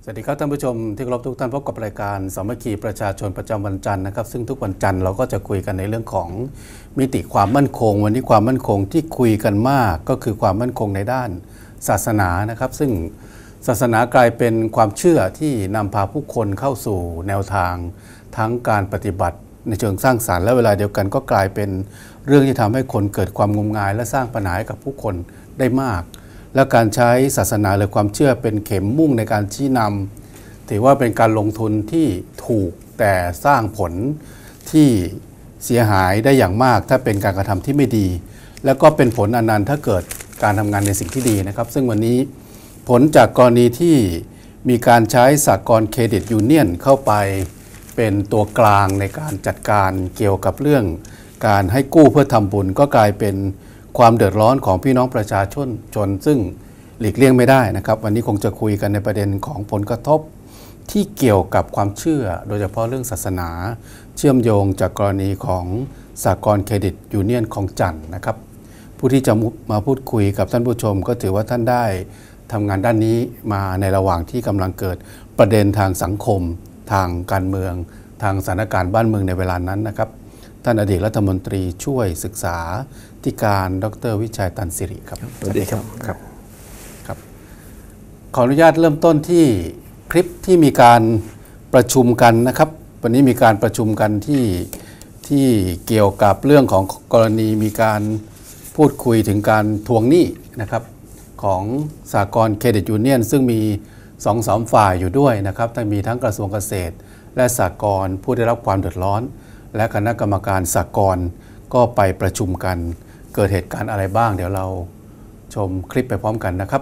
สวัสดีครับท่านผู้ชมที่เคารพทุกท่านพบกับรายการสามัคคีประชาชนประจำวันจันทร์นะครับซึ่งทุกวันจันทร์เราก็จะคุยกันในเรื่องของมิติความมั่นคงวันนี้ความมั่นคงที่คุยกันมากก็คือความมั่นคงในด้านศาสนานะครับซึ่งศาสนากลายเป็นความเชื่อที่นำพาผู้คนเข้าสู่แนวทางทั้งการปฏิบัติในเชิงสร้างสรรค์และเวลาเดียวกันก็กลายเป็นเรื่องที่ทำให้คนเกิดความงมงายและสร้างปัญหาให้กับผู้คนได้มากและการใช้ศาสนาหรือความเชื่อเป็นเข็มมุ่งในการชี้นำถือว่าเป็นการลงทุนที่ถูกแต่สร้างผลที่เสียหายได้อย่างมากถ้าเป็นการกระทำที่ไม่ดีแล้วก็เป็นผลอนันต์ถ้าเกิดการทำงานในสิ่งที่ดีนะครับซึ่งวันนี้ผลจากกรณีที่มีการใช้สหกรณ์เครดิตยูเนียนเข้าไปเป็นตัวกลางในการจัดการเกี่ยวกับเรื่องการให้กู้เพื่อทำบุญก็กลายเป็นความเดือดร้อนของพี่น้องประชาชนซึ่งหลีกเลี่ยงไม่ได้นะครับวันนี้คงจะคุยกันในประเด็นของผลกระทบที่เกี่ยวกับความเชื่อโดยเฉพาะเรื่องศาสนาเชื่อมโยงจากกรณีของสหกรณ์เครดิตยูเนียนของจันทร์นะครับผู้ที่จะมาพูดคุยกับท่านผู้ชมก็ถือว่าท่านได้ทำงานด้านนี้มาในระหว่างที่กำลังเกิดประเด็นทางสังคมทางการเมืองทางสถานการณ์บ้านเมืองในเวลานั้นนะครับท่านอดีตรัฐมนตรีช่วยศึกษาธิการดร.วิชัยตันสิริครับสวัสดีครับครับขออนุญาตเริ่มต้นที่คลิปที่มีการประชุมกันนะครับวันนี้มีการประชุมกันที่เกี่ยวกับเรื่องของกรณีมีการพูดคุยถึงการทวงหนี้นะครับของสหกรณ์เครดิตยูเนียนซึ่งมี2-3 ฝ่ายอยู่ด้วยนะครับมีทั้งกระทรวงเกษตรและสหกรณ์ผู้ได้รับความเดือดร้อนและคณะกรรมการสหกรณ์ก็ไปประชุมกันเกิดเหตุการณ์อะไรบ้างเดี๋ยวเราชมคลิปไปพร้อมกันนะครับ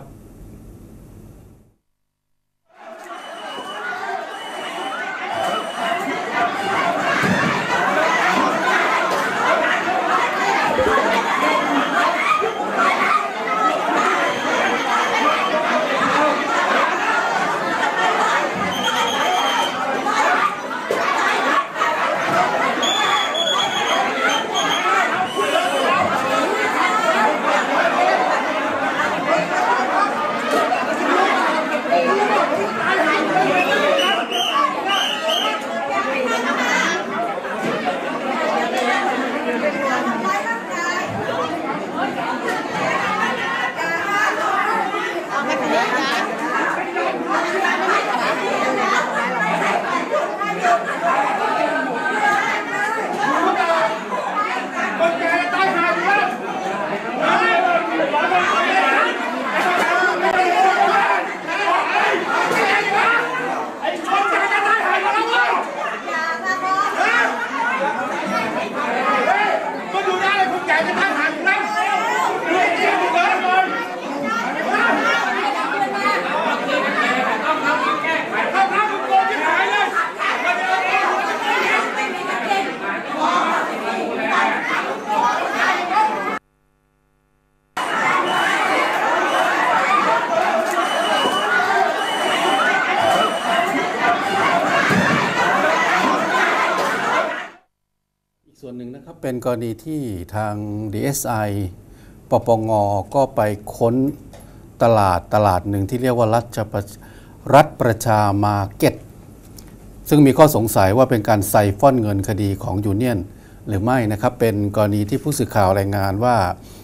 ส่วนหนึ่งนะครับเป็นกรณีที่ทาง DSI ปปง.ก็ไปค้นตลาดหนึ่งที่เรียกว่ารัฐประชามาร์เก็ตซึ่งมีข้อสงสัยว่าเป็นการไซฟอนเงินคดีของยูเนียนหรือไม่นะครับเป็นกรณีที่ผู้สื่อข่าวรายงานว่า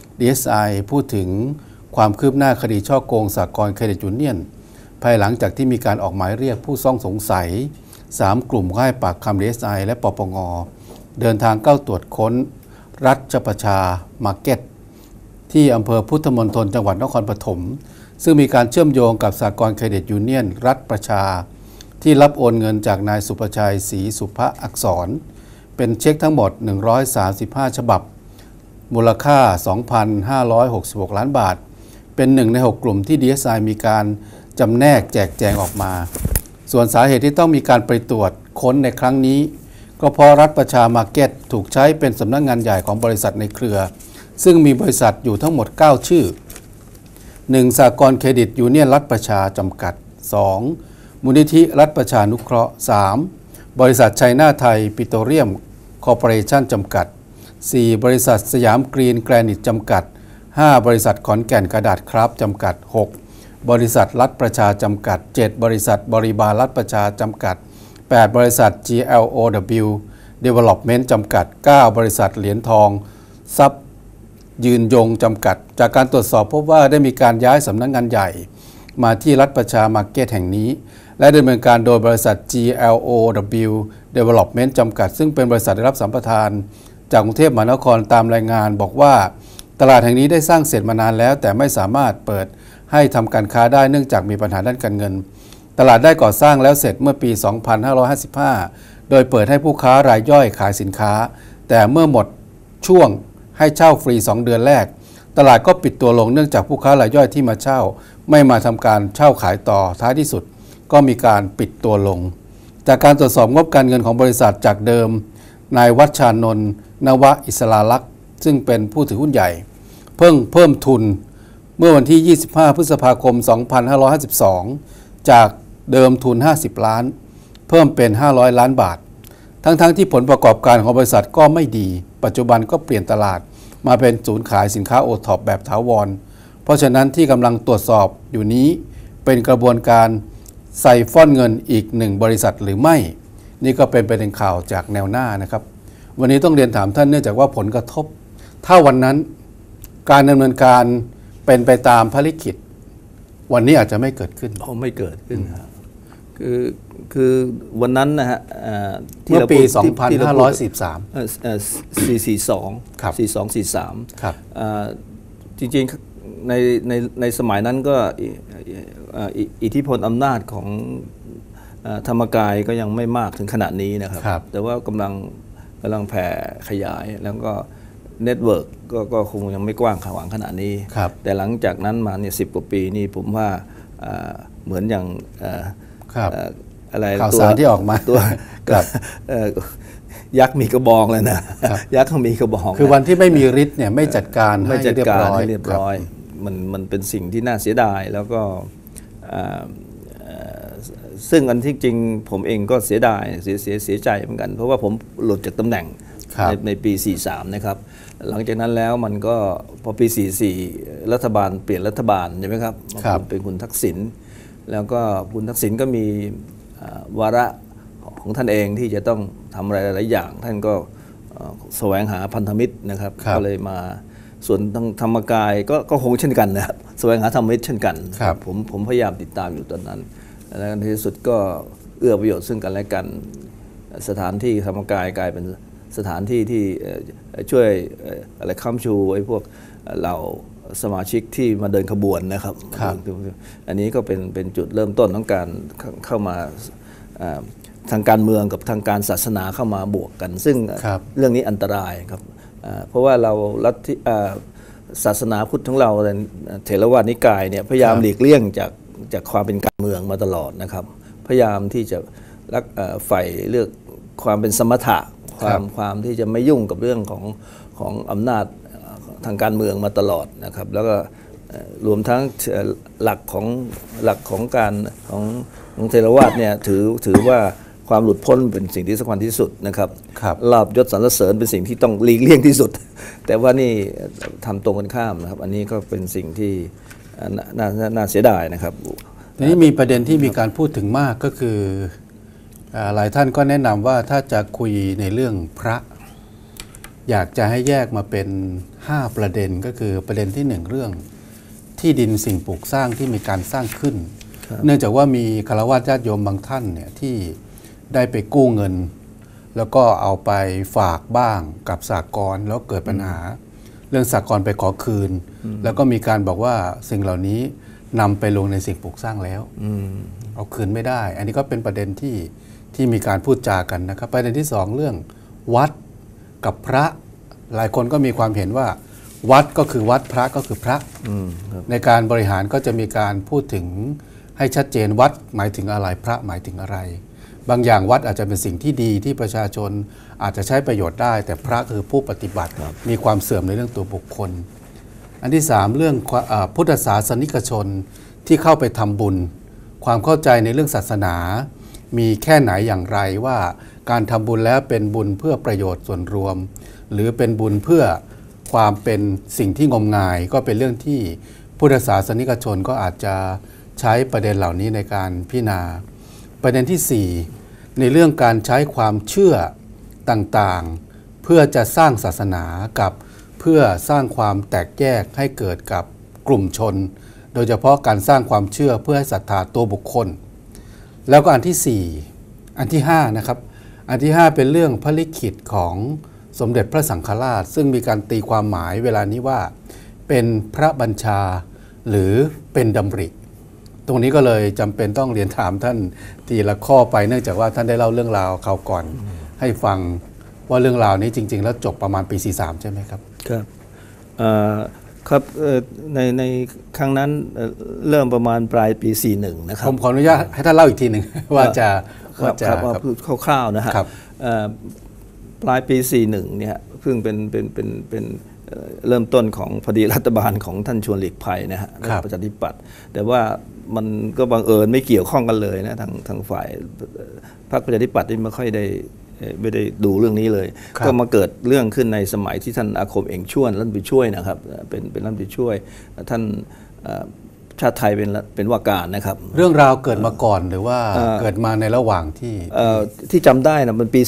DSI พูดถึงความคืบหน้าคดีฉ้อโกงสหกรณ์เครดิตยูเนียนภายหลังจากที่มีการออกหมายเรียกผู้ต้องสงสัย3 กลุ่มให้ปากคำ DSI และปปง.เดินทางเข้าตรวจค้นรัฐประชามาร์เก็ตที่อำเภอพุทธมณฑลจังหวัดนครปฐมซึ่งมีการเชื่อมโยงกับสหกรณ์เครดิตยูเนียนรัฐประชาที่รับโอนเงินจากนายสุประชัยศรีสุภอักษรเป็นเช็คทั้งหมด135ฉบับมูลค่า 2,566 ล้านบาทเป็น1 ใน 6 กลุ่มที่ DSI มีการจำแนกแจกแจงออกมาส่วนสาเหตุที่ต้องมีการไปตรวจค้นในครั้งนี้ก็เพราะรัฐประชามาร์เก็ตถูกใช้เป็นสำนักงานใหญ่ของบริษัทในเครือซึ่งมีบริษัทอยู่ทั้งหมด9ชื่อ 1. สหกรณ์เครดิตยูเนียนรัฐประชาจำกัด 2. มูลนิธิรัฐประชานุเคราะห์ 3. บริษัทไชน่าไทยปิโตรเลียมคอร์ปอเรชั่นจำกัด 4. บริษัทสยามกรีนแกรนิตจำกัด 5. บริษัทขอนแก่นกระดาษคราฟต์จำกัด 6. บริษัทรัฐประชาจำกัด7บริษัทบริบาลรัฐประชาจำกัด8บริษัท GLOW Development จำกัด9บริษัทเหรียญทองทรัพย์ยืนยงจำกัดจากการตรวจสอบพบว่าได้มีการย้ายสำนักงานใหญ่มาที่รัฐประชามาร์เก็ตแห่งนี้และดำเนินการโดยบริษัท GLOW Development จำกัดซึ่งเป็นบริษัทได้รับสัมปทานจากกรุงเทพมหานครตามรายงานบอกว่าตลาดแห่งนี้ได้สร้างเสร็จมานานแล้วแต่ไม่สามารถเปิดให้ทำการค้าได้เนื่องจากมีปัญหาด้านการเงินตลาดได้ก่อสร้างแล้วเสร็จเมื่อปี 2555 โดยเปิดให้ผู้ค้ารายย่อยขายสินค้าแต่เมื่อหมดช่วงให้เช่าฟรี2เดือนแรกตลาดก็ปิดตัวลงเนื่องจากผู้ค้ารายย่อยที่มาเช่าไม่มาทำการเช่าขายต่อท้ายที่สุดก็มีการปิดตัวลงจากการตรวจสอบงบการเงินของบริษัทจากเดิมนายวัชชานนท์นวะอิสราลักษณ์ซึ่งเป็นผู้ถือหุ้นใหญ่เพิ่มทุนเมื่อวันที่ 25 พฤษภาคม 2552 จากเดิมทุน 50 ล้านเพิ่มเป็น 500 ล้านบาททั้งที่ผลประกอบการของบริษัทก็ไม่ดีปัจจุบันก็เปลี่ยนตลาดมาเป็นศูนย์ขายสินค้าโอท็อปแบบถาวรเพราะฉะนั้นที่กำลังตรวจสอบอยู่นี้เป็นกระบวนการใส่ฟ่อนเงินอีก1บริษัทหรือไม่นี่ก็เป็นประเด็นข่าวจากแนวหน้านะครับวันนี้ต้องเรียนถามท่านเนื่องจากว่าผลกระทบถ้าวันนั้นการดำเนินการเป็นไปตามภารกิจวันนี้อาจจะไม่เกิดขึ้นไม่เกิดขึ้นครับคือวันนั้นนะฮะเมื่อปี 2543 442 ครับ 4243 ครับจริงๆในสมัยนั้นก็อิทธิพลอำนาจของธรรมกายก็ยังไม่มากถึงขนาดนี้นะครับแต่ว่ากำลังแผ่ขยายแล้วก็เน็ตเวิร์กก็คงยังไม่กว้างขวางขนาดนี้แต่หลังจากนั้นมาเนี่ย10 กว่าปีนี่ผมว่าเหมือนอย่างอะไรข่าวสารที่ออกมาตัวยักษ์มีกระบองเลยนะยักษ์เขามีกระบองคือวันที่ไม่มีฤทธิ์เนี่ยไม่จัดการให้เรียบร้อยมันเป็นสิ่งที่น่าเสียดายแล้วก็ซึ่งอันที่จริงผมเองก็เสียดายเสียใจเหมือนกันเพราะว่าผมหลุดจากตำแหน่งในปี 43 นะครับหลังจากนั้นแล้วมันก็พอปี 44 รัฐบาลเปลี่ยนรัฐบาลใช่ไหมครับเป็นคุณทักษิณแล้วก็คุณทักษิณก็มีวาระของท่านเองที่จะต้องทำอะไรหลายอย่างท่านก็แสวงหาพันธมิตรนะครับก็เลยมาส่วนทางธรรมกายก็คงเช่นกันนะครับแสวงหาธรรมมิตรเช่นกันผมพยายามติดตามอยู่ตอนนั้นและในที่สุดก็เอื้อประโยชน์ซึ่งกันและกันสถานที่ธรรมกายกลายเป็นสถานที่ที่ช่วยอะไรค้ำชูไอ้พวกเราสมาชิกที่มาเดินขบวนนะครับอันนี้ก็เป็นจุดเริ่มต้นของการเข้ามาทางการเมืองกับทางการศาสนาเข้ามาบวกกันซึ่งเรื่องนี้อันตรายครับเพราะว่าเราลัทธิศาสนาพุทธของเราเถรวาทนิกายเนี่ยพยายามหลีกเลี่ยงจากความเป็นการเมืองมาตลอดนะครับพยายามที่จะใฝ่เลือกความเป็นสมถะความที่จะไม่ยุ่งกับเรื่องของอำนาจทางการเมืองมาตลอดนะครับแล้วก็รวมทั้งหลักของการของเทรวาสเนี่ยถือว่าความหลุดพ้นเป็นสิ่งที่สำคัญที่สุดนะครับลาภยศสรรเสริญเป็นสิ่งที่ต้องหลีกเลี่ยงที่สุดแต่ว่านี่ทำตรงกันข้ามนะครับอันนี้ก็เป็นสิ่งที่น่าเสียดายนะครับทีนี้มีประเด็นที่มีการพูดถึงมากก็คือหลายท่านก็แนะนำว่าถ้าจะคุยในเรื่องพระอยากจะให้แยกมาเป็น5ประเด็นก็คือประเด็นที่1เรื่องที่ดินสิ่งปลูกสร้างที่มีการสร้างขึ้นเนื่องจากว่ามีฆราวาสญาติโยมบางท่านเนี่ยที่ได้ไปกู้เงินแล้วก็เอาไปฝากบ้างกับสหกรณ์แล้วเกิดปัญหาเรื่องสหกรณ์ไปขอคืนแล้วก็มีการบอกว่าสิ่งเหล่านี้นำไปลงในสิ่งปลูกสร้างแล้วเอาคืนไม่ได้อันนี้ก็เป็นประเด็นที่มีการพูดจากันนะครับประเด็นที่2เรื่องวัดกับพระหลายคนก็มีความเห็นว่าวัดก็คือวัดพระก็คือพระในการบริหารก็จะมีการพูดถึงให้ชัดเจนวัดหมายถึงอะไรพระหมายถึงอะไรบางอย่างวัดอาจจะเป็นสิ่งที่ดีที่ประชาชนอาจจะใช้ประโยชน์ได้แต่พระคือผู้ปฏิบัติมีความเสื่อมในเรื่องตัวบุคคลอันที่3เรื่องพุทธศาสนิกชนที่เข้าไปทำบุญความเข้าใจในเรื่องศาสนามีแค่ไหนอย่างไรว่าการทำบุญแล้วเป็นบุญเพื่อประโยชน์ส่วนรวมหรือเป็นบุญเพื่อความเป็นสิ่งที่งมงายก็เป็นเรื่องที่พุทธศาสนิกชนก็อาจจะใช้ประเด็นเหล่านี้ในการพิจารณาประเด็นที่ 4ในเรื่องการใช้ความเชื่อต่างๆเพื่อจะสร้างศาสนากับเพื่อสร้างความแตกแยกให้เกิดกับกลุ่มชนโดยเฉพาะการสร้างความเชื่อเพื่อให้ศรัทธาตัวบุคคลแล้วก็อันที่ 4อันที่5นะครับอันที่ 5เป็นเรื่องพระลิขิตของสมเด็จพระสังฆราชซึ่งมีการตีความหมายเวลานี้ว่าเป็นพระบัญชาหรือเป็นดำริตรงนี้ก็เลยจำเป็นต้องเรียนถามท่านทีละข้อไปเนื่องจากว่าท่านได้เล่าเรื่องราวคราวก่อนให้ฟังว่าเรื่องราวนี้จริงๆแล้วจบประมาณปี43ใช่ไหมครับครับครับในครั้งนั้นเริ่มประมาณปลายปี41นะครับผมขออนุญาตให้ท่านเล่าอีกทีหนึ่งว่าจะคร่าวๆนะฮะปลายปี41เนี่ยเพิ่งเป็นเริ่มต้นของพอดีรัฐบาลของท่านชวนหลีกภัยนะฮะประชาธิปัตย์แต่ว่ามันก็บังเอิญไม่เกี่ยวข้องกันเลยนะทางฝ่ายพรรคประชาธิปัตย์ที่ไม่ค่อยไม่ได้ดูเรื่องนี้เลยก็มาเกิดเรื่องขึ้นในสมัยที่ท่านอาคมเองช่วยรัฐมนตรีช่วยนะครับเป็นรัฐมนตรีช่วยท่านชาติไทยเป็นว่าการนะครับเรื่องราวเกิดมาก่อนหรือว่าเกิดมาในระหว่างที่จำได้นะมันปี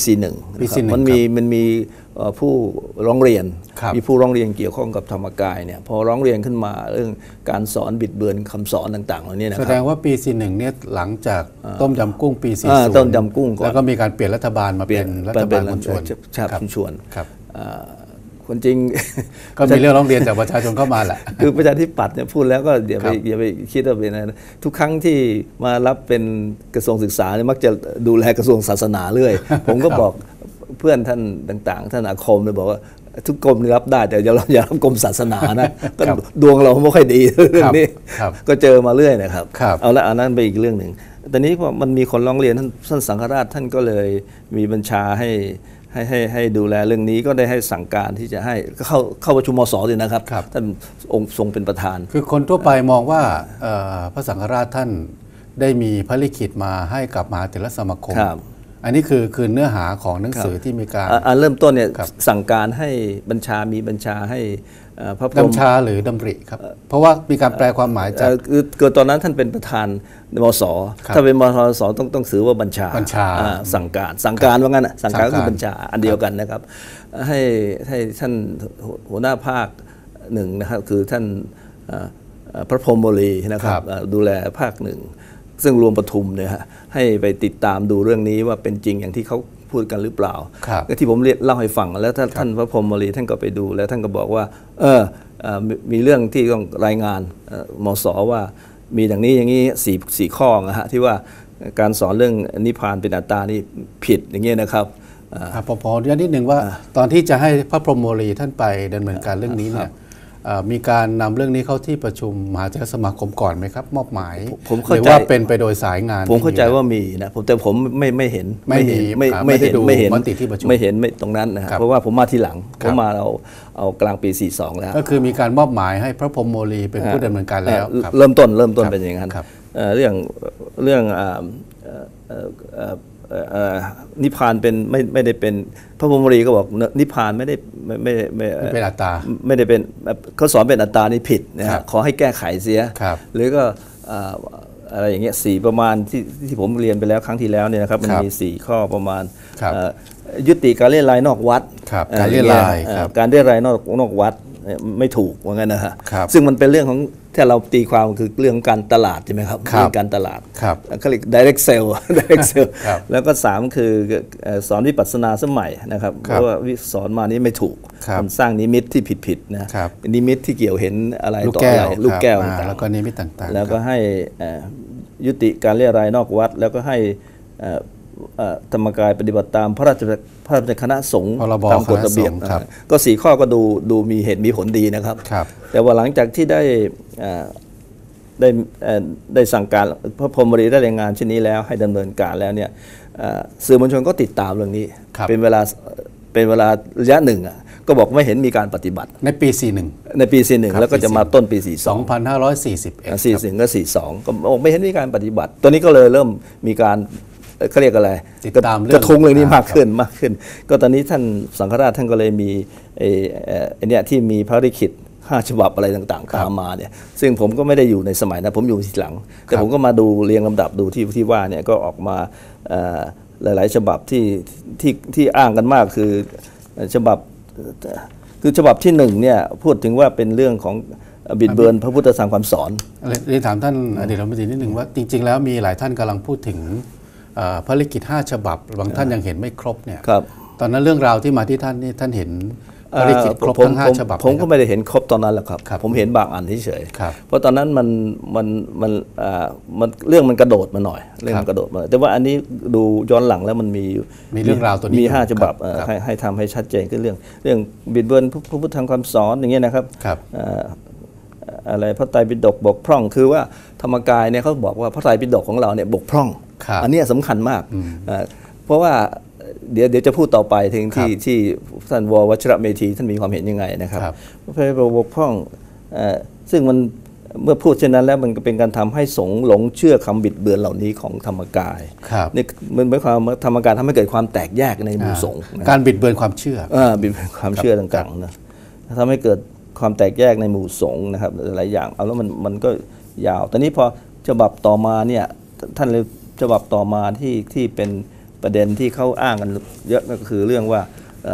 41มันมีผู้ร้องเรียนมีผู้ร้องเรียนเกี่ยวข้องกับธรรมกายเนี่ยพอร้องเรียนขึ้นมาเรื่องการสอนบิดเบือนคำสอนต่างๆเหล่านี้นะครับแสดงว่าปี41เนี่ยหลังจากต้มยำกุ้งปี40 ต้มยำกุ้งก่อนแล้วก็มีการเปลี่ยนรัฐบาลมาเป็นรัฐบาลคุณชวนคุณชวนคนจริงก็มีเรื่องร้องเรียนจากประชาชนเข้ามาแหละคือประชาธิปัตย์เนี่ยพูดแล้วก็อย่าไปคิดว่าเป็นอะไรทุกครั้งที่มารับเป็นกระทรวงศึกษาเนี่ยมักจะดูแลกระทรวงศาสนาเรื่อยผมก็บอกเพื่อนท่านต่างๆท่านอาคมเลยบอกว่าทุกกรมรับได้แต่อย่ารับกรมศาสนานะก็ดวงเราไม่ค่อยดีเรื่องนี้ก็เจอมาเรื่อยนะครับเอาละอันนั้นไปอีกเรื่องหนึ่งตอนนี้พอมันมีคนร้องเรียนท่านสังฆราชท่านก็เลยมีบัญชาให้ดูแลเรื่องนี้ก็ได้ให้สั่งการที่จะให้เข้าประชุมมส.เลยนะครับท่านองค์ทรงเป็นประธานคือคนทั่วไปมองว่าพระสังฆราชท่านได้มีพระลิขิตมาให้กับมหาเถรสมาคมอันนี้คือเนื้อหาของหนังสือที่มีการเริ่มต้นเนี่ยสั่งการให้บัญชาให้พระพรหมบัญชาหรือดำริครับเพราะว่ามีการแปลความหมายจากคือตอนนั้นท่านเป็นประธานมส.ถ้าเป็นมส.ต้องถือว่าบัญชาสั่งการว่างั้นสั่งการก็คือบัญชาอันเดียวกันนะครับให้ท่านหัวหน้าภาคหนึ่งนะครับคือท่านพระพรหมโมลีนะครับดูแลภาคหนึ่งซึ่งรวมปทุมเนี่ยฮะให้ไปติดตามดูเรื่องนี้ว่าเป็นจริงอย่างที่เขาพูดกันหรือเปล่าก็ที่ผมเล่าให้ฟังแล้วท่านพระพรหมโมลีท่านก็ไปดูแล้วท่านก็บอกว่ามีเรื่องที่ต้องรายงานมส.ว่ามีอย่างนี้สี่ข้อนะฮะที่ว่าการสอนเรื่องนิพพานเป็นอัตตานี่ผิดอย่างเงี้ยนะครับพอนิดนึงว่าตอนที่จะให้พระพรหมโมลีท่านไปดำเนินการเรื่องนี้เนี่ยมีการนำเรื่องนี้เข้าที่ประชุมมหาเถรสมาคมก่อนไหมครับมอบหมายหรือว่าเป็นไปโดยสายงานผมเข้าใจว่ามีนะแต่ผมไม่เห็นไม่เห็นมติที่ประชุมไม่เห็นตรงนั้นนะครับเพราะว่าผมมาทีหลังผมมาเอากลางปี42แล้วก็คือมีการมอบหมายให้พระพรหมโมลีเป็นผู้ดำเนินการแล้วเริ่มต้นเป็นอย่างนั้นเรื่องนิพพานเป็นไม่ได้เป็นพระพรหมโมลีก็บอกนิพพานไม่เป็นอัตตาไม่ได้เป็นเขาสอนเป็นอัตตานี่ผิดนะฮะขอให้แก้ไขเสียหรือก็อะไรอย่างเงี้ยประมาณที่ผมเรียนไปแล้วครั้งที่แล้วเนี่ยนะครับมันมี4ข้อประมาณยุติการเรียรายนอกวัดการเรียรายนอกวัดไม่ถูกว่างั้นนะฮะซึ่งมันเป็นเรื่องของที่เราตีความคือเรื่องการตลาดใช่ไหมครับเรื่องการตลาดเขาเรียก direct sale แล้วก็3คือสอนวิปัสสนาสมัยนะครับเพราะว่าสอนมานี้ไม่ถูกมันสร้างนิมิตที่ผิดนะนิมิตที่เกี่ยวเห็นอะไรต่ออะไรลูกแก้วแล้วก็นิมิตต่างๆแล้วก็ให้ยุติการเรียรายนอกวัดแล้วก็ให้ธรรมกายปฏิบัติตามพระราชคณะสงฆ์ตามกฎระเบียบก็4ข้อก็ดูมีเหตุมีผลดีนะครับแต่ว่าหลังจากที่ได้สั่งการพระพรหมโมลีได้รายงานชิ้นนี้แล้วให้ดำเนินการแล้วเนี่ยสื่อมวลชนก็ติดตามเรื่องนี้เป็นเวลาระยะหนึ่งก็บอกไม่เห็นมีการปฏิบัติในปี 41แล้วก็จะมาต้นปี 2541 ก็42ก็บอกไม่เห็นมีการปฏิบัติตัวนี้ก็เลยเริ่มมีการเขาเรียกอะไรกระทุ้งเรื่องนี้มากขึ้นก็ตอนนี้ท่านสังฆราชท่านก็เลยมีไอ้เนี่ยที่มีพระลิขิต 5 ฉบับอะไรต่างๆตามมาเนี่ยซึ่งผมก็ไม่ได้อยู่ในสมัยนั้นผมอยู่ทีหลังแต่ผมก็มาดูเรียงลำดับดูที่ว่าเนี่ยก็ออกมาหลายๆฉบับที่อ้างกันมากคือฉบับที่1เนี่ยพูดถึงว่าเป็นเรื่องของบิดเบือนพระพุทธศาสนาคำสอนเรียนถามท่านอดีตรัฐมนตรีนิดหนึ่งว่าจริงๆแล้วมีหลายท่านกำลังพูดถึงพระลิขิต5 ฉบับบางท่านยังเห็นไม่ครบเนี่ยตอนนั้นเรื่องราวที่มาที่ท่านนี่ท่านเห็นพระลิขิตครบทั้ง5 ฉบับผมก็ไม่ได้เห็นครบตอนนั้นแหละครับผมเห็นบางอันเฉยๆเพราะตอนนั้นมันเรื่องมันกระโดดมาหน่อยเรื่องมันกระโดดมาแต่ว่าอันนี้ดูย้อนหลังแล้วมันมีเรื่องราวตัวนี้มี5 ฉบับให้ทำให้ชัดเจนขึ้นเรื่องบิดเบือนพระพุทธธรรมคำสอนอย่างเงี้ยนะครับอะไรพระไตรปิฎกบกพร่องคือว่าธรรมกายเนี่ยเขาบอกว่าพระไตรปิฎกของเราเนี่ยบกพร่องอันนี้สำคัญมากเพราะว่าเดี๋ยวจะพูดต่อไปถึงที่ท่านว.วัชรเมธีท่านมีความเห็นยังไงนะครับพระไตรปิฎกบกพร่องซึ่งมันเมื่อพูดเช่นนั้นแล้วมันก็เป็นการทำให้สงฆ์หลงเชื่อคำบิดเบือนเหล่านี้ของธรรมกายนี่มันหมายความว่าธรรมกายทำให้เกิดความแตกแยกในหมู่สงฆ์การบิดเบือนความเชื่อบิดเบือนความเชื่อต่างๆนะทำให้เกิดความแตกแยกในหมู่สงฆ์นะครับหลายอย่างเอาแล้วมันก็ยาวตอนนี้พอฉบับต่อมาเนี่ยท่านเลยฉบับต่อมาที่เป็นประเด็นที่เขาอ้างกันเยอะก็คือเรื่องว่า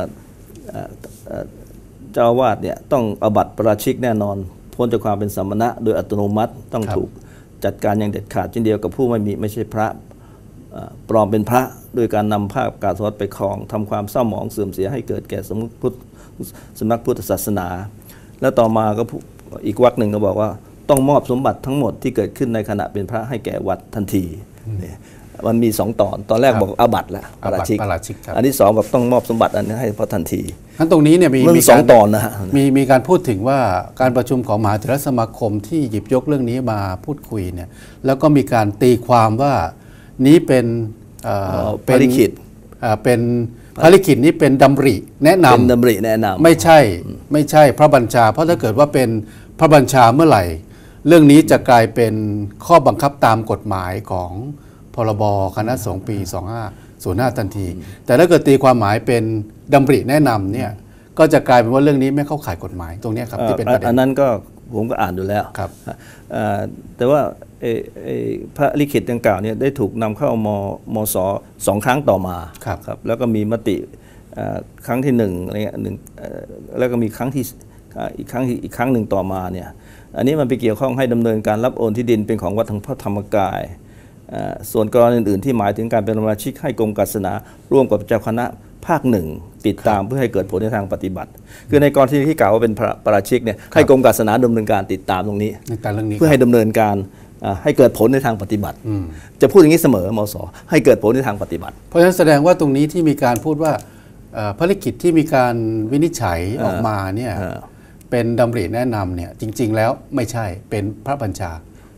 เจ้าอาวาสเนี่ยต้องอาบัติปาราชิกแน่นอนพ้นจากความเป็นสมณะโดยอัตโนมัติต้องถูกจัดการอย่างเด็ดขาดเช่นเดียวกับผู้ไม่ใช่พระปลอมเป็นพระโดยการนำภาพกาสวัสดิ์ไปครองทำความเศร้าหมองเสื่อมเสียให้เกิดแก่สำนักพุทธศาสนาแล้วต่อมาก็อีกวรรคหนึ่งก็บอกว่าต้องมอบสมบัติทั้งหมดที่เกิดขึ้นในขณะเป็นพระให้แก่วัดทันทีมันมี2 ตอนแรกบอกอาบัติแล้วปาราชิกอันที่2บอกต้องมอบสมบัติอันนี้ให้พระทันทีทั้นตรงนี้เนี่ยมี 2 ตอนนะฮะมีการพูดถึงว่าการประชุมของมหาเถรสมาคมที่หยิบยกเรื่องนี้มาพูดคุยเนี่ยแล้วก็มีการตีความว่านี้เป็นพระลิขิตเป็นพระลิขิตนี้เป็นดำริแนะนำเป็นดำริแนะนำไม่ใช่พระบัญชาเพราะถ้าเกิดว่าเป็นพระบัญชาเมื่อไหร่เรื่องนี้จะกลายเป็นข้อบังคับตามกฎหมายของพรบคณะสงฆ์ปี2505ทันทีแต่ถ้าเกิดตีความหมายเป็นดำริแนะนำเนี่ยก็จะกลายเป็นว่าเรื่องนี้ไม่เข้าข่ายกฎหมายตรงนี้ครับที่เป็นประเด็นอันนั้นก็ผมก็อ่านดูแล้วแต่ว่าพระลิขิตดังกล่าวเนี่ยได้ถูกนำเข้ามศ2 ครั้งต่อมาครับแล้วก็มีมติครั้งที่1อะไรเงี้ยแล้วก็มีครั้งที่อีกครั้งหนึ่งต่อมาเนี่ยอันนี้มันไปเกี่ยวข้องให้ดำเนินการรับโอนที่ดินเป็นของวัดพระธรรมกายส่วนกรณีอื่นๆที่หมายถึงการเป็นสมาชิกให้กรมศาสนาร่วมกับเจ้าคณะภาค 1ติดตามเพื่อให้เกิดผลในทางปฏิบัติคือในกรณีที่กล่าวว่าเป็นปาราชิกเนี่ยให้กรมศาสนาดำเนินการติดตามตรงนี้เพื่อให้ดำเนินการให้เกิดผลในทางปฏิบัติจะพูดอย่างนี้เสมอมศ.ให้เกิดผลในทางปฏิบัติเพราะฉะนั้นแสดงว่าตรงนี้ที่มีการพูดว่าภารกิจที่มีการวินิจฉัยออกมาเนี่ยเป็นดำริแนะนำเนี่ยจริงๆแล้วไม่ใช่เป็นพระบัญชา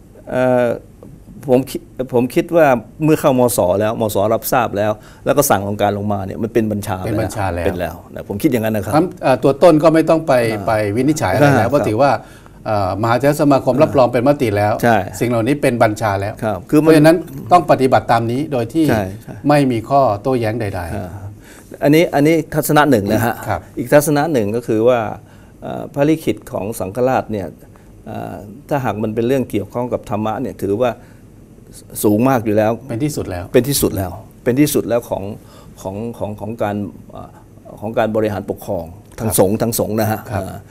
ผมคิดว่าเมื่อเข้ามศ.แล้วมศ.รับทราบแล้วก็สั่งองค์การลงมาเนี่ยมันเป็นบัญชาแล้วนะผมคิดอย่างนั้นนะครับตัวต้นก็ไม่ต้องไปวินิจฉัยอะไรแล้วเพราะถือว่ามหาเถรสมาคมรับรองเป็นมติแล้วสิ่งเหล่านี้เป็นบัญชาแล้วเพราะฉะนั้นต้องปฏิบัติตามนี้โดยที่ไม่มีข้อโต้แย้งใดๆอันนี้ทัศนะหนึ่งนะฮะอีกทัศนะหนึ่งก็คือว่าพระลิขิตของสังฆราชเนี่ยถ้าหากมันเป็นเรื่องเกี่ยวข้องกับธรรมะเนี่ยถือว่าสูงมากอยู่แล้วเป็นที่สุดแล้วของการบริหารปกครองทั้งสงฆ์นะฮะ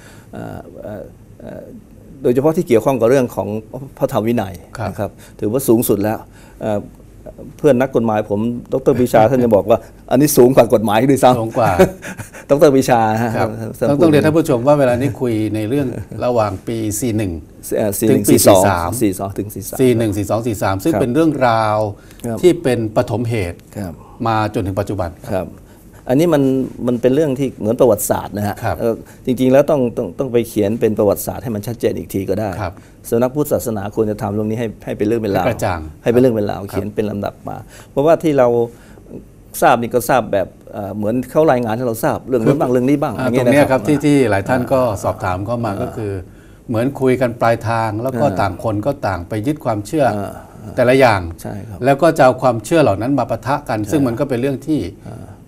โดยเฉพาะที่เกี่ยวข้องกับเรื่องของพระธรรมวินัยนะครับถือว่าสูงสุดแล้วเพื่อนนักกฎหมายผมดร.ปรีชาท่านจะบอกว่าอันนี้สูงกว่ากฎหมายด้วยซ้ำสูงกว่าดร.ปรีชาต้องเรียนท่านผู้ชมว่าเวลานี้คุยในเรื่องระหว่างปี41ถึงปี43 ถึง 41 42 43ซึ่งเป็นเรื่องราวที่เป็นปฐมเหตุมาจนถึงปัจจุบันครับอันนี้มันเป็นเรื่องที่เหมือนประวัติศาสตร์นะฮะจริงๆแล้วต้องไปเขียนเป็นประวัติศาสตร์ให้มันชัดเจนอีกทีก็ได้สำนักพุทธศาสนาควรจะทำเรื่องนี้ให้เป็นเรื่องเป็นราวให้เป็นเรื่องเป็นราวเขียนเป็นลำดับมาเพราะว่าที่เราทราบนี่ก็ทราบแบบเหมือนเขารายงานให้เราทราบเรื่องนี้บ้างเรื่องนี้บ้างตรงนี้ครับที่หลายท่านก็สอบถามเข้ามาก็คือเหมือนคุยกันปลายทางแล้วก็ต่างคนก็ต่างไปยึดความเชื่อแต่ละอย่างแล้วก็จะเอาความเชื่อเหล่านั้นมาปะทะกันซึ่งมันก็เป็นเรื่องที่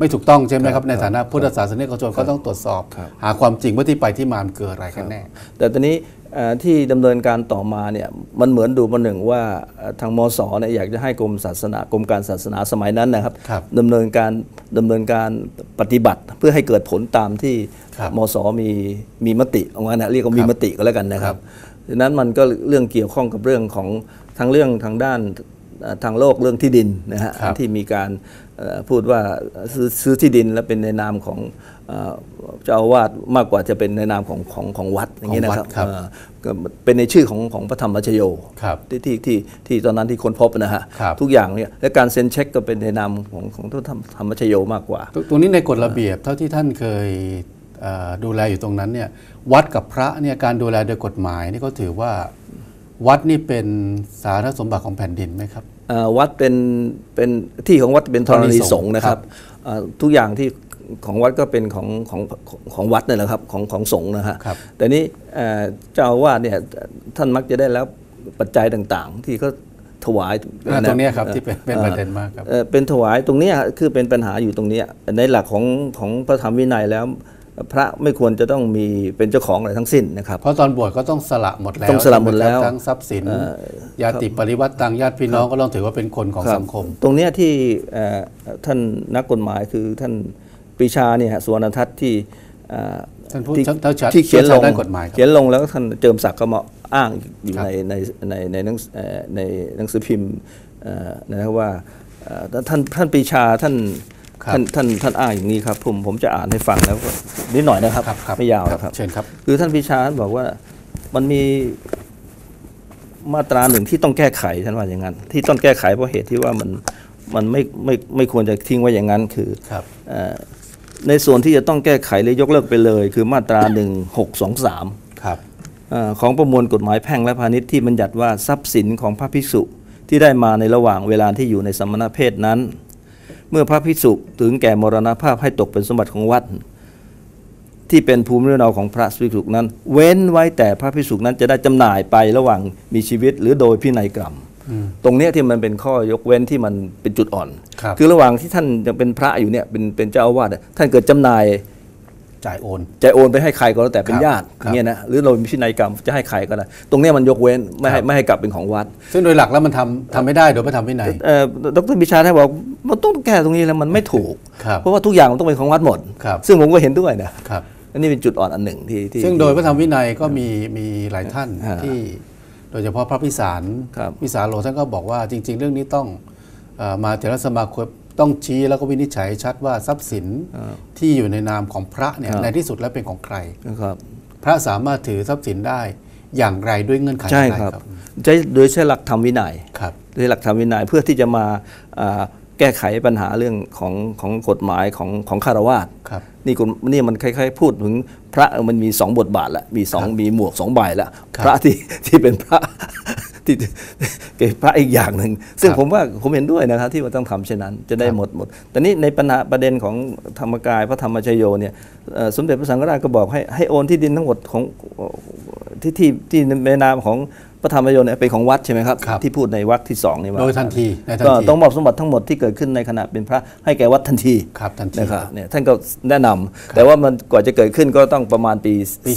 ไม่ถูกต้องใช่ไหมครับในฐานะพุทธศาสนิกชนก็ต้องตรวจสอบ หาความจริงว่าที่ไปที่มามันเกิดอะไรกันแน่แต่ตอนนี้ที่ดำเนินการต่อมาเนี่ยมันเหมือนดูประหนึ่งว่าทางมศเนี่ยอยากจะให้กรมการศาสนาสมัยนั้นนะครับ ดำเนินการปฏิบัติเพื่อให้เกิดผลตามที่มศมีมติเอาไว้นะเรียกว่ามีมติก็แล้วกันนะครับดังนั้นมันก็เรื่องเกี่ยวข้องกับเรื่องของทั้งเรื่องทางด้านทางโลกเรื่องที่ดินนะฮะที่มีการพูดว่าซื้อที่ดินแล้วเป็นในนามของเจ้าอาวาสมากกว่าจะเป็นในนามของวัดอย่างนี้นะครับก็เป็นในชื่อของพระธรรมชโยที่ตอนนั้นที่ค้นพบนะฮะทุกอย่างเนี่ยและการเซ็นเช็คก็เป็นในนามของพระธรรมชโยมากกว่าตรงนี้ในกฎระเบียบเท่าที่ท่านเคยดูแลอยู่ตรงนั้นเนี่ยวัดกับพระเนี่ยการดูแลโดยกฎหมายนี่ก็ถือว่าวัดนี่เป็นสาธารณสมบัติของแผ่นดินไหมครับวัดเป็นที่ของวัดเป็นธรณีสงฆ์นะครับทุกอย่างที่ของวัดก็เป็นของวัดนี่แหละครับของสงฆ์นะฮะแต่นี้เจ้าอาวาสเนี่ยท่านมักจะได้แล้วปัจจัยต่างๆที่เขาถวายตรงนี้ครับที่เป็นประเด็นมากครับเป็นถวายตรงนี้คือเป็นปัญหาอยู่ตรงนี้ในหลักของพระธรรมวินัยแล้วพระไม่ควรจะต้องมีเป็นเจ้าของอะไรทั้งสิ้นนะครับเพราะตอนบวชก็ต้องสละหมดแล้วต้องสละหมดแล้วทั้งทรัพย์สินญาติปริวัติต่างญาติพี่น้องก็ต้องถือว่าเป็นคนของสังคมตรงนี้ที่ท่านนักกฎหมายคือท่านปรีชาเนี่ยสุวรรณทัศน์ที่เขียนลงแล้วท่านเจิมศักดิ์ก็มาอ้างอยู่ในหนังสือพิมพ์นะครับว่าท่านปรีชาท่านอ้างอย่างนี้ครับผมจะอ่านให้ฟังแล้วนิดหน่อยนะครับไม่ยาวนะครับเชิญครับคือท่านปรีชาบอกว่ามันมีมาตราหนึ่งที่ต้องแก้ไขท่านว่าอย่างนั้นที่ต้องแก้ไขเพราะเหตุที่ว่ามันไม่ควรจะทิ้งไว้อย่างนั้นคือในส่วนที่จะต้องแก้ไขหรือยกเลิกไปเลยคือมาตรา1623ของประมวลกฎหมายแพ่งและพาณิชย์ที่บัญญัติว่าทรัพย์สินของพระภิกษุที่ได้มาในระหว่างเวลาที่อยู่ในสมณเพศนั้นเมื่อพระภิกษุถึงแก่มรณภาพให้ตกเป็นสมบัติของวัดที่เป็นภูมิลำเนาของพระภิกษุนั้นเว้นไว้แต่พระภิกษุนั้นจะได้จำหน่ายไประหว่างมีชีวิตหรือโดยพินัยกรรมตรงนี้ที่มันเป็นข้อยกเว้นที่มันเป็นจุดอ่อนคือระหว่างที่ท่านยังเป็นพระอยู่เนี่ยเป็นเจ้าอาวาสท่านเกิดจำหน่ายจ่ายโอนไปให้ใครก็แล้วแต่เป็นญาติอย่างเงี้ยนะหรือเรามีพินัยกรรมจะให้ใครก็ได้ตรงนี้มันยกเว้นไม่ให้กลับเป็นของวัดซึ่งโดยหลักแล้วมันทำไม่ได้โดยพระธรรมวินัยดร.บิชาท่านบอกมันต้องแก้ตรงนี้แล้วมันไม่ถูกเพราะว่าทุกอย่างมันต้องเป็นของวัดหมดซึ่งผมก็เห็นด้วยนะอันนี้เป็นจุดอ่อนอันหนึ่งที่ซึ่งโดยพระธรรมวินัยก็มีหลายท่านที่โดยเฉพาะพระพิสารโลท่านก็บอกว่าจริงๆเรื่องนี้ต้องมาเถรสมาคมต้องชี้แล้วก็วินิจฉัยชัดว่าทรัพย์สินที่อยู่ในนามของพระเนี่ยในที่สุดแล้วเป็นของใครพระสามารถถือทรัพย์สินได้อย่างไรด้วยเงื่อนไขอะไรครับโดยใช้หลักธรรมวินัยโดยหลักธรรมวินัยเพื่อที่จะมาแก้ไขปัญหาเรื่องของกฎหมายของฆราวาสนี่มันคล้ายๆพูดถึงพระมันมี2บทบาทละมีหมวก2ใบละพระที่เป็นพระที่พระอีกอย่างหนึ่งซึ่งผมเห็นด้วยนะครับที่ว่าต้องทำเช่นนั้นจะได้หมดแต่นี่ในประเด็นของธรรมกายพระธรรมชโยเนี่ยสมเด็จพระสังฆราชก็บอกให้โอนที่ดินทั้งหมดของที่ในนามของพระธรรมชโยเนี่ยเป็นของวัดใช่ไหมครับที่พูดในวรรคที่2นี่ว่าโดยทันทีก็ต้องมอบสมบัติทั้งหมดที่เกิดขึ้นในขณะเป็นพระให้แก่วัดทันทีนะครับเนี่ยท่านก็แนะนำแต่ว่ามันกว่าจะเกิดขึ้นก็ต้องประมาณปี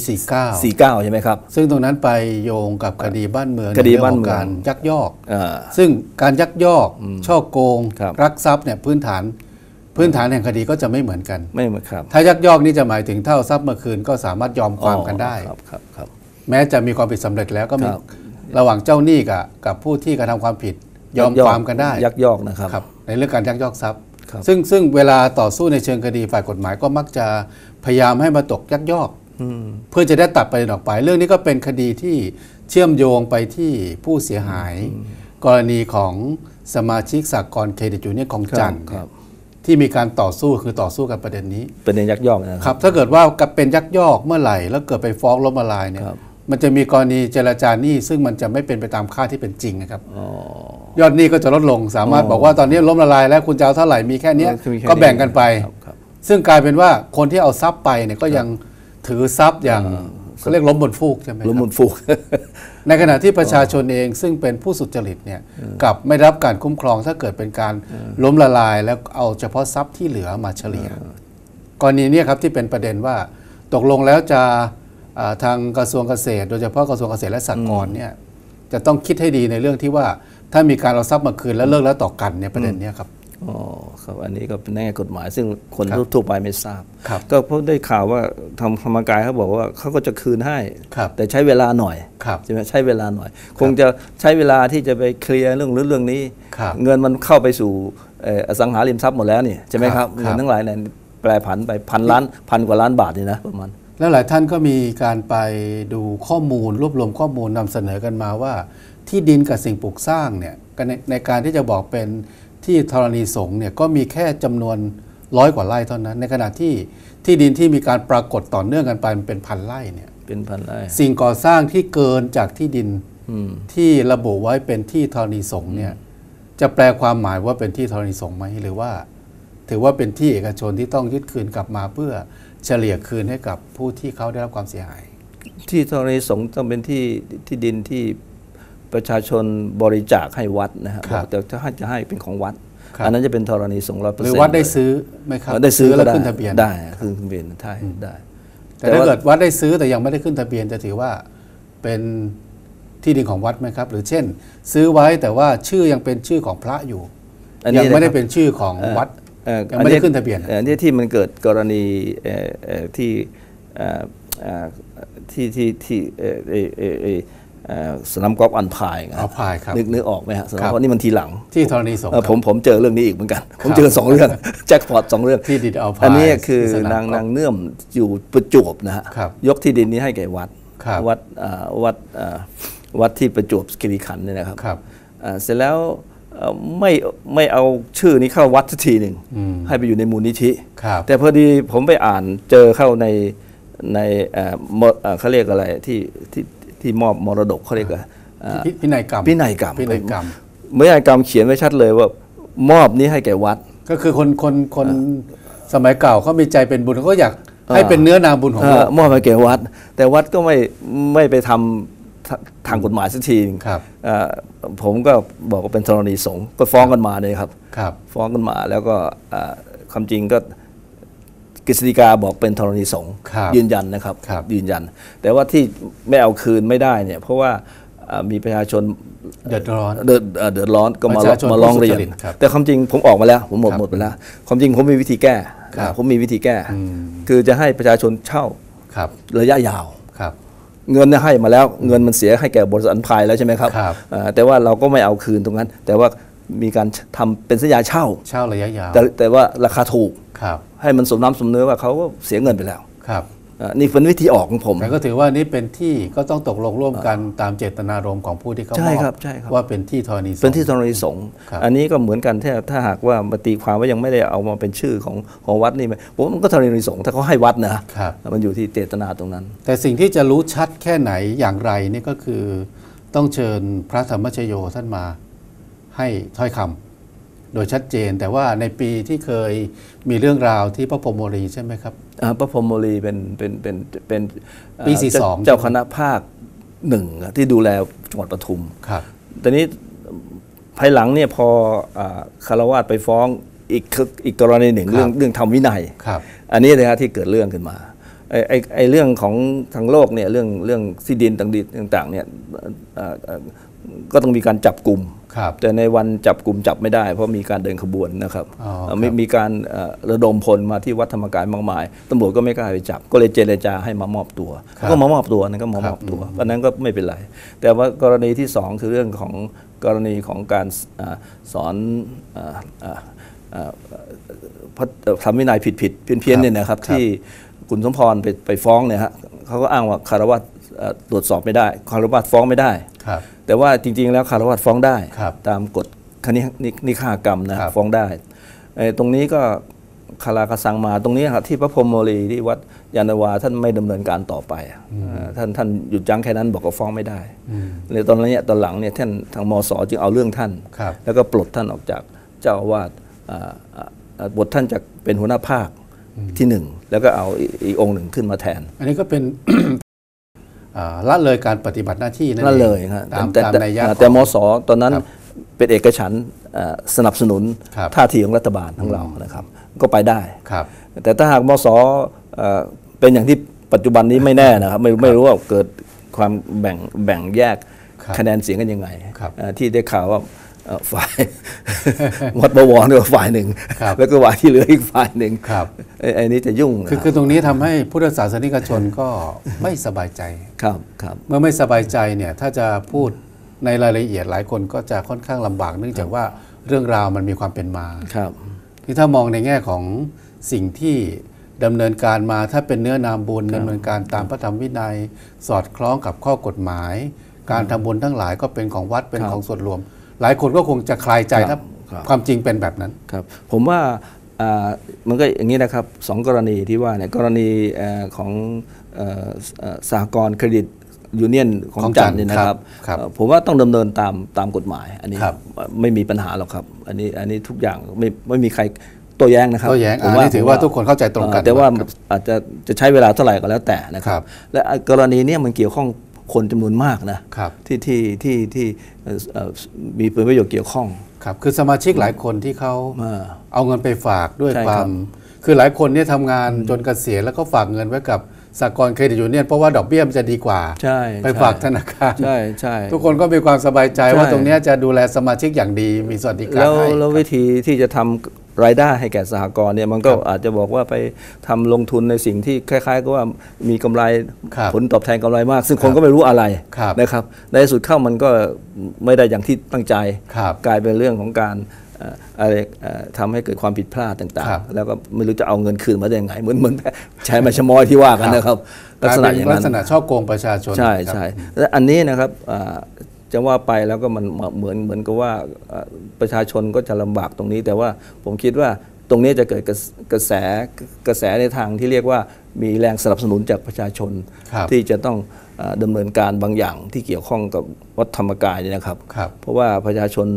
49ใช่ไหมครับซึ่งตรงนั้นไปโยงกับคดีบ้านเมืองในเรื่องของการยักยอกซึ่งการยักยอกช่อโกงรักทรัพย์เนี่ยพื้นฐานแห่งคดีก็จะไม่เหมือนกันไม่เหมือนครับถ้ายักยอกนี่จะหมายถึงเท่าทรัพย์เมื่อคืนก็สามารถยอมความกันได้แม้จะมีความผิดสำเร็จแล้วก็มีระหว่างเจ้าหนี้กับผู้ที่กระทำความผิดยอมความกันได้ยักยอกนะครับในเรื่องการยักยอกทรัพย์ซึ่งเวลาต่อสู้ในเชิงคดีฝ่ายกฎหมายก็มักจะพยายามให้มาตกยักยอกเพื่อจะได้ตัดประเด็นออกไปเรื่องนี้ก็เป็นคดีที่เชื่อมโยงไปที่ผู้เสียหายกรณีของสมาชิกสหกรณ์เครดิตยูเนียนของจันทร์ที่มีการต่อสู้กันประเด็นนี้เป็นยักยอกนะครับถ้าเกิดว่าเป็นยักยอกเมื่อไหร่แล้วเกิดไปฟ้องล้มละลายเนี่ยมันจะมีกรณีเจรจาหนี้ซึ่งมันจะไม่เป็นไปตามค่าที่เป็นจริงนะครับยอดหนี้ก็จะลดลงสามารถบอกว่าตอนนี้ล้มละลายแล้วคุณจะเอาเท่าไหร่มีแค่นี้ก็แบ่งกันไปซึ่งกลายเป็นว่าคนที่เอาทรัพย์ไปเนี่ยก็ยังถือทรัพย์อย่างเขาเรียกล้มบนฟูกใช่ไหมครับล้มบนฟูกในขณะที่ประชาชนเองซึ่งเป็นผู้สุจริตเนี่ยกลับไม่รับการคุ้มครองถ้าเกิดเป็นการล้มละลายแล้วเอาเฉพาะทรัพย์ที่เหลือมาเฉลี่ยกรณีนี้ครับที่เป็นประเด็นว่าตกลงแล้วจะทางกระทรวงเกษตรโดยเฉพาะกระทรวงเกษตรและสหกรณ์เนี่ยจะต้องคิดให้ดีในเรื่องที่ว่าถ้ามีการเอาทรัพย์มาคืนแล้วเลิกแล้วต่อกันเนี่ยประเด็นนี้ครับอ๋อครับอันนี้ก็เป็นแง่กฎหมายซึ่งคนทั่วไปไม่ทราบครับก็เพราะได้ข่าวว่าธรรมกายเขาบอกว่าเขาก็จะคืนให้ครับแต่ใช้เวลาหน่อยครับใช่ไหมใช้เวลาหน่อย คงจะใช้เวลาที่จะไปเคลียร์เรื่องนี้ครับเงินมันเข้าไปสู่อสังหาริมทรัพย์หมดแล้วนี่ใช่ไหมครับครับเงินทั้งหลายเนี่ยแปรผันไปพันกว่าล้านบาทนี่นะประมาณแล้วหลายท่านก็มีการไปดูข้อมูลรวบรวมข้อมูลนำเสนอกันมาว่าที่ดินกับสิ่งปลูกสร้างเนี่ยในการที่จะบอกเป็นที่ธรณีสงฆ์เนี่ยก็มีแค่จำนวน100 กว่าไร่เท่านั้นในขณะที่ดินที่มีการปรากฏต่อเนื่องกันไปมันเป็นพันไร่เนี่ยเป็นพันไร่สิ่งก่อสร้างที่เกินจากที่ดินที่ระบุไว้เป็นที่ธรณีสงฆ์เนี่ยจะแปลความหมายว่าเป็นที่ธรณีสงฆ์ไหมหรือว่าถือว่าเป็นที่เอกชนที่ต้องยึดคืนกลับมาเพื่อเฉลี่ยคืนให้กับผู้ที่เขาได้รับความเสียหายที่ธรณีสงฆ์ต้องเป็นที่ดินที่ประชาชนบริจาคให้วัดนะครับแต่ถ้าจะให้เป็นของวัดอันนั้นจะเป็นธรณีสงฆ์100% หรือวัดได้ซื้อไหมครับได้ซื้อแล้วขึ้นทะเบียนได้ขึ้นทะเบียนได้แต่ถ้าเกิดวัดได้ซื้อแต่ยังไม่ได้ขึ้นทะเบียนจะถือว่าเป็นที่ดินของวัดไหมครับหรือเช่นซื้อไว้แต่ว่าชื่อยังเป็นชื่อของพระอยู่ยังไม่ได้เป็นชื่อของวัดยังไม่ได้ขึ้นทะเบียนอันนี้ที่มันเกิดกรณีที่สนามกอล์ฟอันพายนึกออกไหมฮะสนามกอล์ฟนี่มันทีหลังที่ธรณีสงฆ์ผมเจอเรื่องนี้อีกเหมือนกันผมเจอ2 เรื่องแจ็คพอต2 เรื่องที่ดินอัลพายอันนี้คือนางเนื่อมอยู่ประจวบนะฮะยกที่ดินนี้ให้แก่วัดที่ประจวบคีรีขันธ์เนี่ยนะครับเสร็จแล้วไม่เอาชื่อนี้เข้าวัดสักทีหนึ่งให้ไปอยู่ในมูลนิธิแต่พอดีผมไปอ่านเจอเข้าในเขาเรียกอะไรที่มอบมรดกเขาเรียกว่าพินัยกรรมพินัยกรรมเขียนไว้ชัดเลยว่ามอบนี้ให้แก่วัดก็คือคนสมัยเก่าเขามีใจเป็นบุญเขาอยากให้เป็นเนื้อนาบุญของมอบให้แก่วัดแต่วัดก็ไม่ไปทำทางกฎหมายสักทีผมก็บอกว่าเป็นธรณีสงฆ์ก็ฟ้องกันมาเลยครับฟ้องกันมาแล้วก็ความจริงก็กฤษฎีกาบอกเป็นธรณีสงฆ์ยืนยันนะครับยืนยันแต่ว่าที่ไม่เอาคืนไม่ได้เนี่ยเพราะว่ามีประชาชนเดือดร้อนก็มาร้องเรียนแต่ความจริงผมออกมาแล้วผมหมดไปแล้วความจริงผมมีวิธีแก้คือจะให้ประชาชนเช่าระยะยาวเงินให้มาแล้วเงินมันเสียให้แก่บริษัทอันพายแล้วใช่ไหมครับแต่ว่าเราก็ไม่เอาคืนตรงนั้นแต่ว่ามีการทำเป็นสัญญาเช่าระยะยาวแต่ว่าราคาถูกให้มันสมน้ำสมเนื้อว่าเขาก็เสียเงินไปแล้วนี่เป็นวิธีออกของผมแต่ก็ถือว่านี่เป็นที่ก็ต้องตกลงร่วมกันตามเจตนารมณ์ของผู้ที่เขามอบว่าเป็นที่ธรณีสงฆ์เป็นที่ธรณีสงฆ์อันนี้ก็เหมือนกันถ้าหากว่ามาตีความว่ายังไม่ได้เอามาเป็นชื่อของวัดนี่ผมมันก็ธรณีสงฆ์ถ้าเขาให้วัดนะมันอยู่ที่เจตนาตรงนั้นแต่สิ่งที่จะรู้ชัดแค่ไหนอย่างไรนี่ก็คือต้องเชิญพระธรรมชโยท่านมาให้ถ้อยคำโดยชัดเจนแต่ว่าในปีที่เคยมีเรื่องราวที่พระพรหมโมลีใช่ไหมครับพระพรหมโมลีเป็นปี42 เจ้าคณะภาค1ที่ดูแลจังหวัดปทุมตอนนี้ภายหลังเนี่ยพอคฤหัสถ์ไปฟ้องอีกกรณีหนึ่งเรื่องทำวินัยอันนี้เลยฮะที่เกิดเรื่องขึ้นมาไอ้เรื่องของทางโลกเนี่ยเรื่องที่ดินต่างๆเนี่ยก็ต้องมีการจับกลุ่มแต่ในวันจับกลุ่มจับไม่ได้เพราะมีการเดินขบวนนะครับมีการระดมพลมาที่วัดธรรมกายมากมายตำรวจก็ไม่กล้าไปจับก็เลยเจรจาให้มามอบตัวก็มามอบตัวนั่นก็มามอบตัวอันนั้นก็ไม่เป็นไรแต่ว่ากรณีที่2คือเรื่องของกรณีของการสอนทำวินัยผิดเพี้ยนเนี่ยนะครับที่คุณสมพรไปฟ้องเนี่ยฮะเขาก็อ้างว่าคฤหัสถ์ตรวจสอบไม่ได้คฤหัสถ์ฟ้องไม่ได้แต่ว่าจริงๆแล้วคฤหัสถ์ฟ้องได้ตามกฎคณินิฆากรรมนะฟ้องได้ตรงนี้ก็คาราคาซังมาตรงนี้ครับที่พระพรหมโมลีที่วัดยานนาวาท่านไม่ดำเนินการต่อไปท่านหยุดยั้งแค่นั้นบอกว่าฟ้องไม่ได้เลยตอนหลังเนี่ยท่านทางมส.จึงเอาเรื่องท่านแล้วก็ปลดท่านออกจากเจ้าอาวาสบทท่านจากเป็นหัวหน้าภาคที่1แล้วก็เอาอีกองค์หนึ่งขึ้นมาแทนอันนี้ก็เป็นละเลยการปฏิบัติหน้าที่นั่นละเองเลยครับตามนัยยะแต่ของมสตอนนั้นครับเป็นเอกฉันท์สนับสนุนครับท่าทีของรัฐบาลของเรานะครับก็ไปได้ครับแต่ถ้าหากมสเป็นอย่างที่ปัจจุบันนี้ไม่แน่นะครับไม่รู้ว่าเกิดความแบ่งแยกครับคะแนนเสียงกันยังไงครับที่ได้ข่าวว่าฝ่าย วัดบวรเนี่ยฝ่ายหนึ่งครับแล้วก็ฝ่ายที่เหลืออีกฝ่ายหนึ่งครับไอ้นี้จะยุ่งคือตรงนี้ทำให้พุทธศาสนิกชนก็ไม่สบายใจครับครับเมื่อไม่สบายใจเนี่ยถ้าจะพูดในรายละเอียดหลายคนก็จะค่อนข้างลำบากเนื่องจากว่าเรื่องราวมันมีความเป็นมาครับที่ถ้ามองในแง่ของสิ่งที่ดำเนินการมาถ้าเป็นเนื้อนามบุญดำเนินการตามพระธรรมวินัย สอดคล้องกับข้อกฎหมาย การทำบุญทั้งหลายก็เป็นของวัดเป็นของส่วนรวม หลายคนก็คงจะคลายใจถ้าความจริงเป็นแบบนั้นครับผมว่ามันก็อย่างนี้นะครับสองกรณีที่ว่าเนี่ยกรณีของสหกรณ์เครดิตยูเนียนของจันทร์เนี่ยนะครับครับผมว่าต้องดำเนินตามกฎหมาย อันนี้ครับไม่มีปัญหาหรอกครับอันนี้ทุกอย่างไม่มีใครโต้แย้งนะครับโต้แย้งผมนี่ถือว่าทุกคนเข้าใจตรงกันแต่ว่าครับอาจจะใช้เวลาเท่าไหร่ก็แล้วแต่นะคครัรับบ และกรณีเนี้มันเกี่ยวข้องคนจำนวนมากนะครับ ที่มีผลประโยชน์เกี่ยวข้องครับคือสมาชิกหลายคนที่เขา เอาเงินไปฝากด้วยใช่คครัวาบมคือหลายคนเนี่ยทำงานจนเกษียณแล้วก็ฝากเงินไว้กับสหกรณ์เครดิตยูเนียนเพราะว่าดอกเบี้ยมันจะดีกว่าใช่ไปฝากธนาคารใช่ใช่ทุกคนก็มีความสบายใจว่าใช่ตรงเนี้ยจะดูแลสมาชิกอย่างดีมีสวัสดิการแล้วให้แล้ววิธีที่จะทำรายได้ให้แก่สหกรณ์เนี่ยมันก็อาจจะบอกว่าไปทำลงทุนในสิ่งที่คล้ายๆกับว่ามีกำไรครับผลตอบแทนกำไรมาก ซึ่งคนก็ไม่รู้อะไรครับนะครับในที่สุดเข้ามันก็ไม่ได้อย่างที่ตั้งใจครับกลายเป็นเรื่องของการอะไรทำให้เกิดความผิดพลาดต่างครับๆ แล้วก็ไม่รู้จะเอาเงินคืนมาได้ยังไงเหมือนใช้มาชะมอยที่ว่ากันนะครับกลายษณะเป็นอย่างลันั้กนษณะช่อโกงประชาชนใช่ครับใช่และอันนี้นะครับจะว่าไปแล้วก็มันเหมือนกับว่าประชาชนก็จะลำบากตรงนี้ แต่ว่าผมคิดว่าตรงนี้จะเกิดกระแสในทางที่เรียกว่ามีแรงสนับสนุนจากประชาชนครับที่จะต้องดำเนินการบางอย่างที่เกี่ยวข้องกับวัดธรรมกายเนี่ยนะครับครับเพราะว่าประชาชน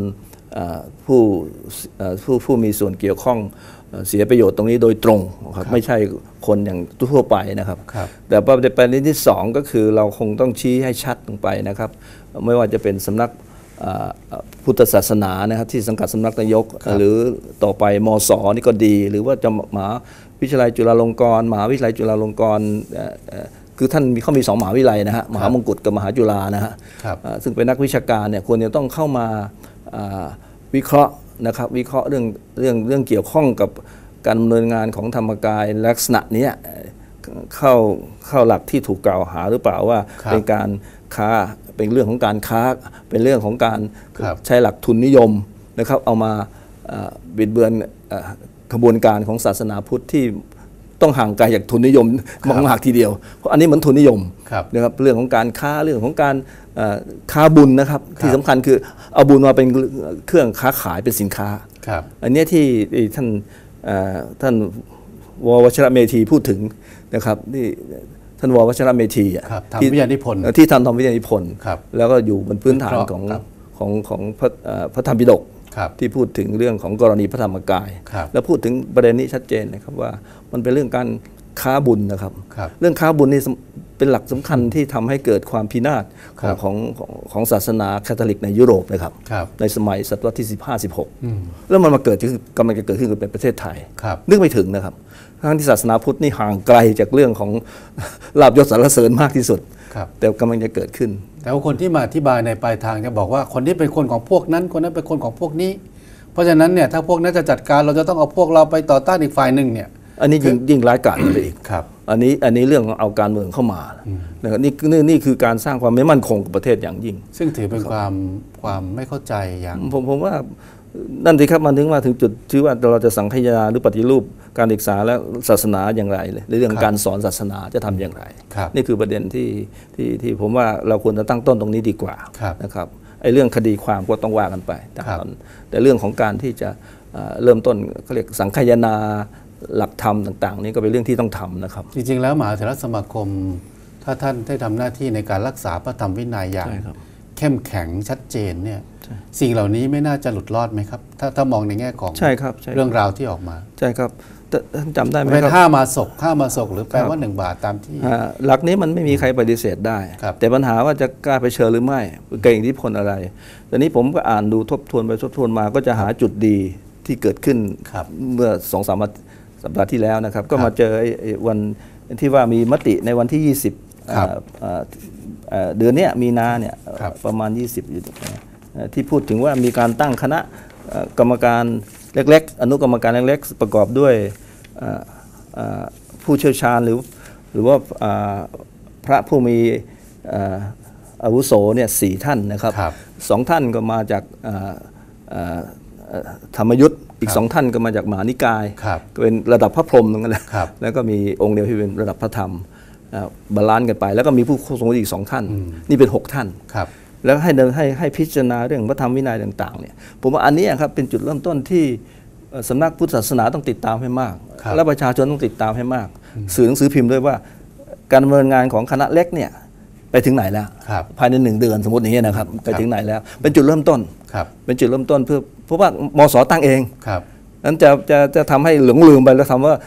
ผู้มีส่วนเกี่ยวข้องเสียประโยชน์ตรงนี้โดยตรงครับไม่ใช่คนอย่างทั่วไปนะครับครับแต่ประเด็นที่สองก็คือเราคงต้องชี้ให้ชัดลงไปนะครับ ไม่ว่าจะเป็นสำนักพุทธศาสนานะครับที่สังกัดสำนักนายก หรือต่อไปมศนี่ก็ดี หรือว่าจะมหาวิทยาลัยจุฬาลงกรณ์มหาวิทยาลัยจุฬาลงกรณ์คือท่านเขามีสองมหาวิทยาลัยนะฮะมหามงกุฎกับมหาจุฬานะฮะครับซึ่งเป็นนักวิชาการเนี่ยควรจะต้องเข้ามาวิเคราะห์นะครับวิเคราะห์เรื่องเกี่ยวข้องกับการดำเนินงานของธรรมกายลักษณะเนี้ยเข้าหลักที่ถูกกล่าวหาหรือเปล่าว่าครับเป็นการค้าเป็นเรื่องของการค้าเป็นเรื่องของการครับใช้หลักทุนนิยมนะครับเอามาบิดเบือนขบวนการของศาสนาพุทธที่ต้องห่างไกลจากทุนนิยมมากๆทีเดียวเพราะอันนี้เหมือนทุนนิยมครับนะครับเรื่องของการค้าเรื่องของการค้าบุญนะครับที่สำคัญคือเอาบุญมาเป็นเครื่องค้าขายเป็นสินค้าครับอันเนี้ยที่ท่านววชรเมธีพูดถึงนะครับที่ท่านววชรเมธีอะครับทำวิทยานิพนธ์ที่ทำวิทยานิพนธ์ครับแล้วก็อยู่บนพื้นฐานวิเคขราะองห์ครับของพระธรรมปิฎกครับที่พูดถึงเรื่องของกรณีพระธรรมกายครับแล้วพูดถึงประเด็นนี้ชัดเจนนะครับว่ามันเป็นเรื่องการค้าบุญนะครับครับเรื่องค้าบุญนี่เป็นหลักสำคัญที่ทำให้เกิดความพินาศครับของศาสนาคาทอลิกในยุโรปนะครับครับในสมัยศตวรรษที่ 15-16 แล้วมันมาเกิดกำลังจะเกิดขึ้นในประเทศไทยครับนึกไม่ถึงนะครับทั้งที่ศาสนาพุทธนี่ห่างไกลจากเรื่องของ ลาภยศสรรเสริญมากที่สุดครับแต่กำลังจะเกิดขึ้นแต่ว่าคนที่มาอธิบายในปลายทางจะบอกว่าคนนี้เป็นคนของพวกนั้นคนนั้นเป็นคนของพวกนี้ เพราะฉะนั้นเนี่ยถ้าพวกนั้นจะจัดการเราจะต้องเอาพวกเราไปต่อต้านอีกฝ่ายหนึ่งเนี่ยอันนี้ยิ่งร้ายกาจไปอีกครับอันนี้เรื่องของเอาการเมืองเข้ามานะครับนี่คือการสร้างความไม่มั่นคงกับประเทศอย่างยิ่งซึ่งถือเป็นความไม่เข้าใจอย่างผมว่านั่นสิครับมันถึงจุดที่ว่าเราจะสังคายนาหรือปฏิรูปการศึกษาและศาสนาอย่างไรในเรื่องการสอนศาสนาจะทำอย่างไรครับนี่คือประเด็นที่ผมว่าเราควรจะตั้งต้นตรงนี้ดีกว่าครับนะครับไอ้เรื่องคดีความก็ต้องว่ากันไปครับแต่เรื่องของการที่จะเริ่มต้นเขาเรียกสังคายนาหลักธรรมต่างๆ นี่ก็เป็นเรื่องที่ต้องทำนะครับจริงๆแล้วมหาเถรสมาคม ถ้าท่านได้ทำหน้าที่ในการรักษาพระธรรมวินัยอย่างใช่ครับเข้มแข็งชัดเจนเนี่ยสิ่งเหล่านี้ไม่น่าจะหลุดรอดไหมครับ ถ้ามองในแง่ของใช่ครับใช่ครับเรื่องราวที่ออกมาใช่ครับท่านจำได้ไหมเป็นครับห้ามาศกหรือแปลว่า1 บาทตามที่หลักนี้มันไม่มีใครปฏิเสธได้ครับแต่ปัญหาว่าจะกล้าไปเชิญหรือไม่เกิดอิทธิพลอะไรตอนนี้ผมก็อ่านดูทบทวนไปทบทวนมาก็จะหาจุดดีที่เกิดขึ้นครับเมื่อ2-3 สัปดาห์ที่แล้วนะครับก็ครับมาเจอไอ้วันที่ว่ามีมติในวันที่ 20 ครับเดือนเนี้ยมีนาเนี่ยครับประมาณ 20อยู่ที่พูดถึงว่ามีการตั้งคณะกรรมการเล็กๆอนุกรรมการเล็กๆประกอบด้วยผู้เชี่ยวชาญหรือว่าพระผู้มีอาวุโสเนี่ย4 ท่านนะครับครับ 2 ท่านก็มาจากธรรมยุทธ์อีก 2 ท่านก็มาจากมหานิกายครับก็เป็นระดับพระพรหมตรงนั้นแหละครับแล้วก็มีองค์เดียวที่เป็นระดับพระธรรมบาลานซ์กันไป แล้วก็มีผู้ทรงอีก 2 ท่าน นี่เป็น 6 ท่านครับแล้วให้พิจารณาเรื่องพระธรรมวินัยต่างๆเนี่ยผมว่าอันนี้ครับเป็นจุดเริ่มต้นที่สำนักพุทธศาสนาต้องติดตามให้มากครับและประชาชนต้องติดตามให้มาก สื่อหนังสือพิมพ์ด้วยว่าการดำเนินงานของคณะเล็กเนี่ยไปถึงไหนแล้วครับภายใน1 เดือนสมมติอย่างนี้ยนะครับไปถึงไหนแล้ว เป็นจุดเริ่มต้นครับเป็นจุดเริ่มต้นเพราะว่ามสตั้งเองครับนั้นจะทำให้หลงลืมไปแล้วทำว่า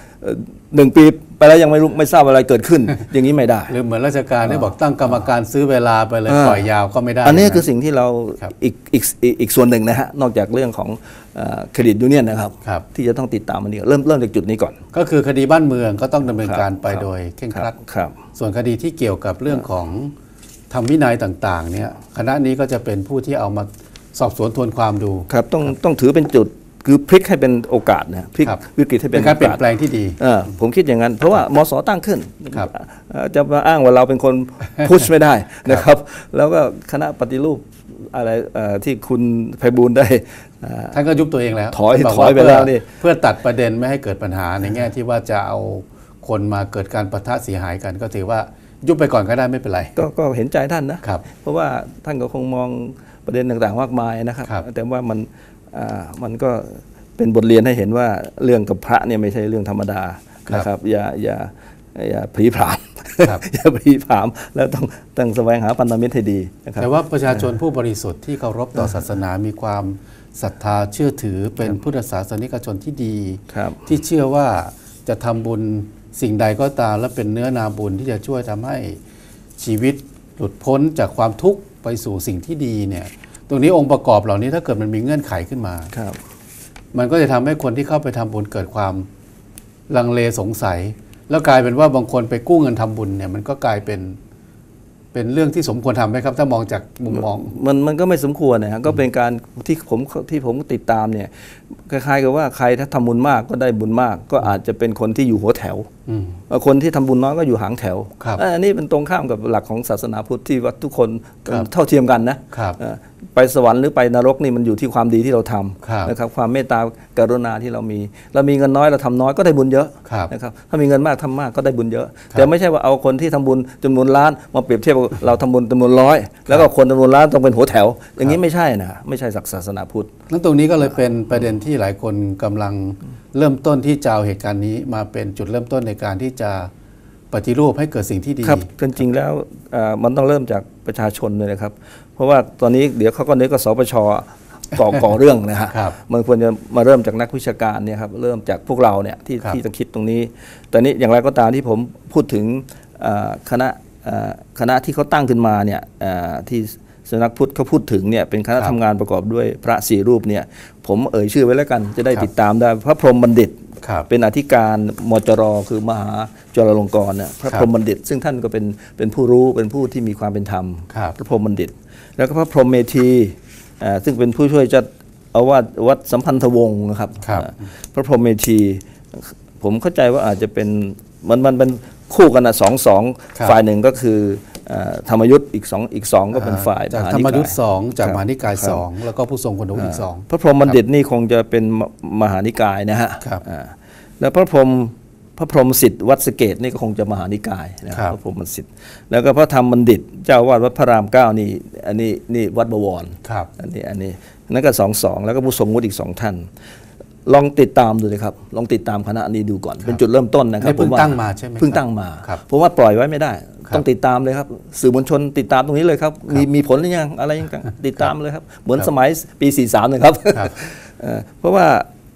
1 ปีไปแล้วยังไม่ทราบอะไรเกิดขึ้น อย่างนี้ไม่ได้หรือเหมือนราชการที่บอกตั้งกรรมการซื้อเวลาไปเลยปล่อยยาวก็ไม่ได้อันนี้นะคือสิ่งที่เราครับอีกส่วนหนึ่งนะฮะนอกจากเรื่องของเครดิตยูเนียนนะครับครับที่จะต้องติดตามอันนี้เริ่มจากจุดนี้ก่อนก็คือคดีบ้านเมืองก็ต้องดำเนินการไปครับโดยเคร่งครัดครับส่วนคดีที่เกี่ยวกับเรื่องของธรรมวินัยต่างๆเนี่ยคณะนี้ก็จะเป็นผู้ที่เอามาสอบสวนทวนความดูครับต้องถือเป็นจุดคือพลิกให้เป็นโอกาสนะพลิกครับวิกฤตให้เป็เป็น นการเปลี่ยนโอกาสแปลงที่ดีผมคิดอย่างนั้น เพราะว่ามสตั้งขึ้นครับจะมาอ้างว่าเราเป็นคนพุชไม่ได้นะครับ แล้วก็คณะปฏิรูปอะไรที่คุณไพบูลย์ได้ท่านก็ยุบตัวเองแล้วถอยท่านบกถอยไปแล้วนี่เพื่อตัดประเด็นไม่ให้เกิดปัญหาในแง่ที่ว่าจะเอาคนมาเกิดการปะทะเสียหายกัน ก็ถือว่ายุบไปก่อนก็ได้ไม่เป็นไรก็เห็นใจท่านนะครับ เพราะว่าท่านก็คงมองประเด็นต่างๆมากมายนะครับครับแต่ว่ามันก็เป็นบทเรียนให้เห็นว่าเรื่องกับพระเนี่ยไม่ใช่เรื่องธรรมดานะครับอย่าผลีผลามครับอย่าผลีผลามแล้วต้องแสวงหาพันธมิตรให้ดีนะครับแต่ว่าประชาชนผู้บริสุทธิ์ที่เคารพต่อศาสนามีความศรัทธาเชื่อถือเป็นพุทธศาสนิกชนที่ดีครับที่เชื่อว่าจะทำบุญสิ่งใดก็ตามและเป็นเนื้อนาบุญที่จะช่วยทำให้ชีวิตหลุดพ้นจากความทุกข์ไปสู่สิ่งที่ดีเนี่ยตรงนี้องค์ประกอบเหล่านี้ถ้าเกิดมันมีเงื่อนไขขึ้นมาครับมันก็จะทำให้คนที่เข้าไปทำบุญเกิดความลังเลสงสัย แล้วกลายเป็นว่าบางคนไปกู้เงินทำบุญเนี่ยมันก็กลายเป็นเรื่องที่สมควรทำไหมครับ ถ้ามองจากมุมมองมันก็ไม่สมควรนะฮะก็เป็นการที่ผมติดตามเนี่ยคล้ายๆกับว่าใครถ้าทำบุญมากก็ได้บุญมาก ก็อาจจะเป็นคนที่อยู่หัวแถวอืมคนที่ทำบุญน้อยก็อยู่หางแถวครับอันนี้เป็นตรงข้ามกับหลักของศาสนาพุทธที่ว่าทุกคนครับเท่าเทียมกันนะครับ ไปสวรรค์หรือไปนรกนี่มันอยู่ที่ความดีที่เราทครับำนะครับความเมตตากรุณาที่เรามีเงินน้อยเราทำน้อยก็ได้บุญเยอะครับนะครับถ้ามีเงินมากทำมากก็ได้บุญเยอะ แต่ไม่ใช่ว่าเอาคนที่ทำบุญจำนวนล้านมาเปรียบเทียบกับเราทำบุญจำนวนร้อยแล้วก็คนจำนวนล้านต้องเป็นหัวแถว อย่างนี้ไม่ใช่นะไม่ใช่ศาสนาพุทธนั้นตรงนี้ก็เลยเป็นประเด็นที่หลายคนกำลังเริ่มต้นที่จะเอาเหตุการณ์นี้มาเป็นจุดเริ่มต้นในการที่จะปฏิรูปให้เกิดสิ่งที่ดีครับจริงๆแล้วมันต้องเริ่มจากประชาชนเลยนะครับ เพราะว่าตอนนี้เดี๋ยวเขาก็นึกว่าสปชก่อเรื่องนะฮะครับมันควรจะมาเริ่มจากนักวิชาการเนี่ยครับเริ่มจากพวกเราเนี่ยที่ครับที่ต้องคิดตรงนี้ แต่นี้อย่างไรก็ตามที่ผมพูดถึงคณะที่เขาตั้งขึ้นมาเนี่ยที่สำนักพุทธเขาพูดถึงเนี่ยเป็นคณะทำงานประกอบด้วยพระ4 รูปเนี่ยผมเอ่ยชื่อไว้แล้วกันจะได้ติดตามได้พระพรหมบัณฑิตครับเป็นอธิการมจรคือมหาจุฬาลงกรณ์เนี่ยพระครับพรหมบัณฑิต ซึ่งท่านก็เป็นผู้รู้เป็นผู้ที่มีความเป็นธรรมครับพระพรหมบัณฑิต แล้วก็พระพรหมเมธีซึ่งเป็นผู้ช่วยเจ้าอาวาสวัดสัมพันธวงศ์นะครับครับพระพรหมเมธีผมเข้าใจว่าอาจจะเป็นมันเป็นคู่กันนะสองครับฝ่ายหนึ่งก็คือธรรมยุทธ์อีกสองก็เป็นฝ่ายจากมหาธรนิรมกายยุทธ์2จากครับมหานิกายครับ 2แล้วก็ผู้ทรงคุณวุฒิอีก2 พระพรหมบัณฑิตนี่คงจะเป็นมหานิกายนะฮะครับแล้วพระพรหมสิทธิ์วัดสะเกตนี่ก็คงจะมหานิกายนะครับ พระพรหมสิทธิ์แล้วก็พระธรรมบัณฑิต เจ้าอาวาสวัดพระราม9นี่อันนี้วัดบวรครับอันนี้นั่นก็สองแล้วก็ผู้ทรงวุฒิอีก2 ท่าน ลองติดตามดูเลยครับลองติดตามคณะนี้ดูก่อน เป็นจุดเริ่มต้นนะครับนี่เพิ่งผว่ตั้งมาใช่ไหมเพิ่งตั้งมาครับผมว่าปล่อยไว้ไม่ได้ครับต้องติดตามเลยครับสื่อมวลชนติดตามตรงนี้เลยครับมีผลหรือยังอะไรยังติดตามเลยครับเหมือนสมัยปี 43นะครับครับเพราะว่า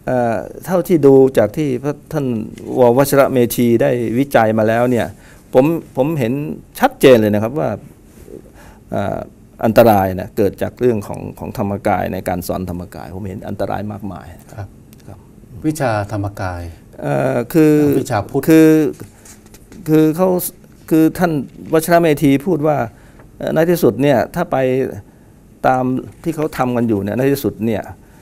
เท่าที่ดูจากที่พระท่านววชรเมธีได้วิจัยมาแล้วเนี่ยผมเห็นชัดเจนเลยนะครับว่าอันตรายนะเกิดจากเรื่องของธรรมกายในการสอนธรรมกายผมเห็นอันตรายมากมายครับวิชาธรรมกายคือวิชาพุทธคือเขาคือท่านวชรเมธีพูดว่าในที่สุดเนี่ยถ้าไปตามที่เขาทำกันอยู่เนี่ยในที่สุดเนี่ย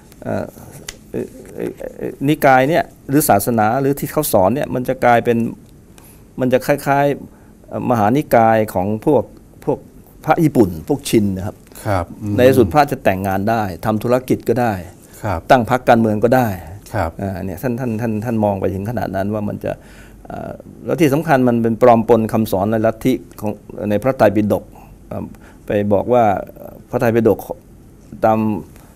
นิกายเนี่ยหรือศาสนาหรือที่เขาสอนเนี่ยมันจะกลายเป็นมันจะคล้ายๆมหานิกายของพวกพระญี่ปุ่นพวกชินนะครับในที่สุดพระจะแต่งงานได้ทำธุรกิจก็ได้ตั้งพรรคการเมืองก็ได้เนี่ยท่านมองไปถึงขนาดนั้นว่ามันจะแล้วที่สำคัญมันเป็นปลอมปนคำสอนในลัทธิของในพระไตรปิฎกไปบอกว่าพระไตรปิฎกตาม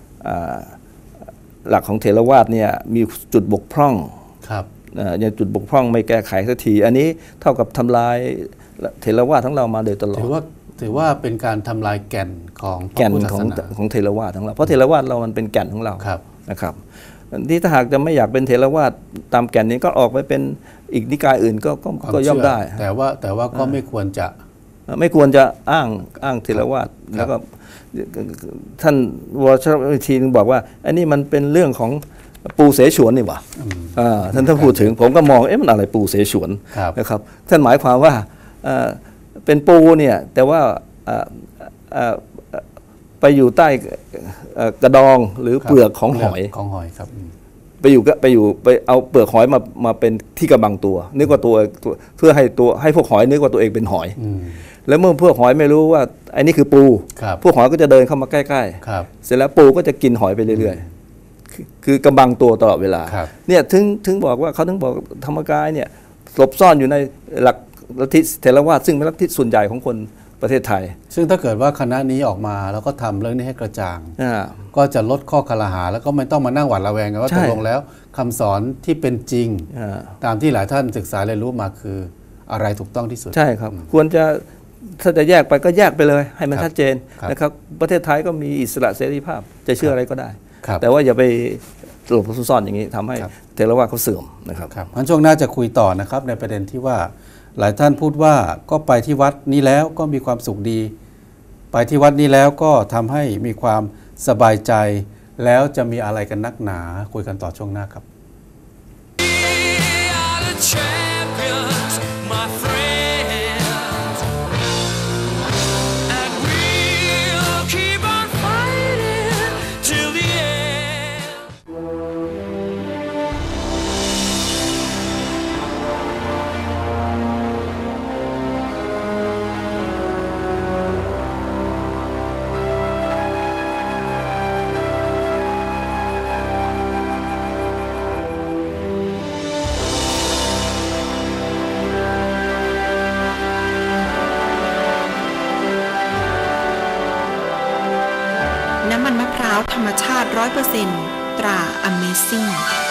หลักของเถรวาทเนี่ยมีจุดบกพร่องอย่างจุดบกพร่องไม่แก้ไขสักทีอันนี้เท่ากับทำลายเถรวาททั้งเรามาโดยตลอดถือว่าเป็นการทำลายแก่นของแก่นของเถรวาททั้งเราเพราะเถรวาทเรามันเป็นแก่นของเรานะครับที่ถ้าหากจะไม่อยากเป็นเถรวาทตามแก่นนี้ก็ออกไปเป็นอีกนิกายอื่นก็ย่อมได้แต่ว่าก็ไม่ควรจะอ้างเถรวาทแล้วก็ท่านวชรเมธีบอกว่าอันนี้มันเป็นเรื่องของปูเสฉวนนี่หว่าท่านพูดถึงผมก็มองมันอะไรปูเสฉวนนะครับท่านหมายความว่าเป็นปูเนี่ยแต่ว่าไปอยู่ใต้กระดองหรือเปลือกของหอยครับไปเอาเปลือกหอยมาเป็นที่กำบังตัวนึกว่าตัวเพื่อให้พวกหอยนึกว่าตัวเองเป็นหอยแล้วเมื่อพวกหอยไม่รู้ว่าไอ้นี่คือปูพวกหอยก็จะเดินเข้ามาใกล้ๆเสร็จแล้วปูก็จะกินหอยไปเรื่อยๆคือกำบังตัวตลอดเวลาเนี่ยถึงบอกว่าเขาถึงบอกธรรมกายเนี่ยหลบซ่อนอยู่ในหลักลัทธิเถรวาทซึ่งเป็นลัทธิส่วนใหญ่ของคนประเทศไทยซึ่งถ้าเกิดว่าคณะนี้ออกมาแล้วก็ทำเรื่องนี้ให้กระจ่างก็จะลดข้อคลหาแล้วก็ไม่ต้องมานั่งหวาดระแวงกันว่าตกลงแล้วคำสอนที่เป็นจริงตามที่หลายท่านศึกษาเรียนรู้มาคืออะไรถูกต้องที่สุดใช่ครับควรจะถ้าจะแยกไปก็แยกไปเลยให้มันชัดเจนนะครับประเทศไทยก็มีอิสระเสรีภาพจะเชื่ออะไรก็ได้แต่ว่าอย่าไปหลบซ่อนอย่างนี้ทำให้เถรวาทเขาเสื่อมนะครับงั้นช่วงหน้าจะคุยต่อนะครับในประเด็นที่ว่าหลายท่านพูดว่าก็ไปที่วัดนี้แล้วก็มีความสุขดีไปที่วัดนี้แล้วก็ทำให้มีความสบายใจแล้วจะมีอะไรกันนักหนาคุยกันต่อช่วงหน้าครับน้ำมันมะพร้าวธรรมชาติ 100% ตรา Amazing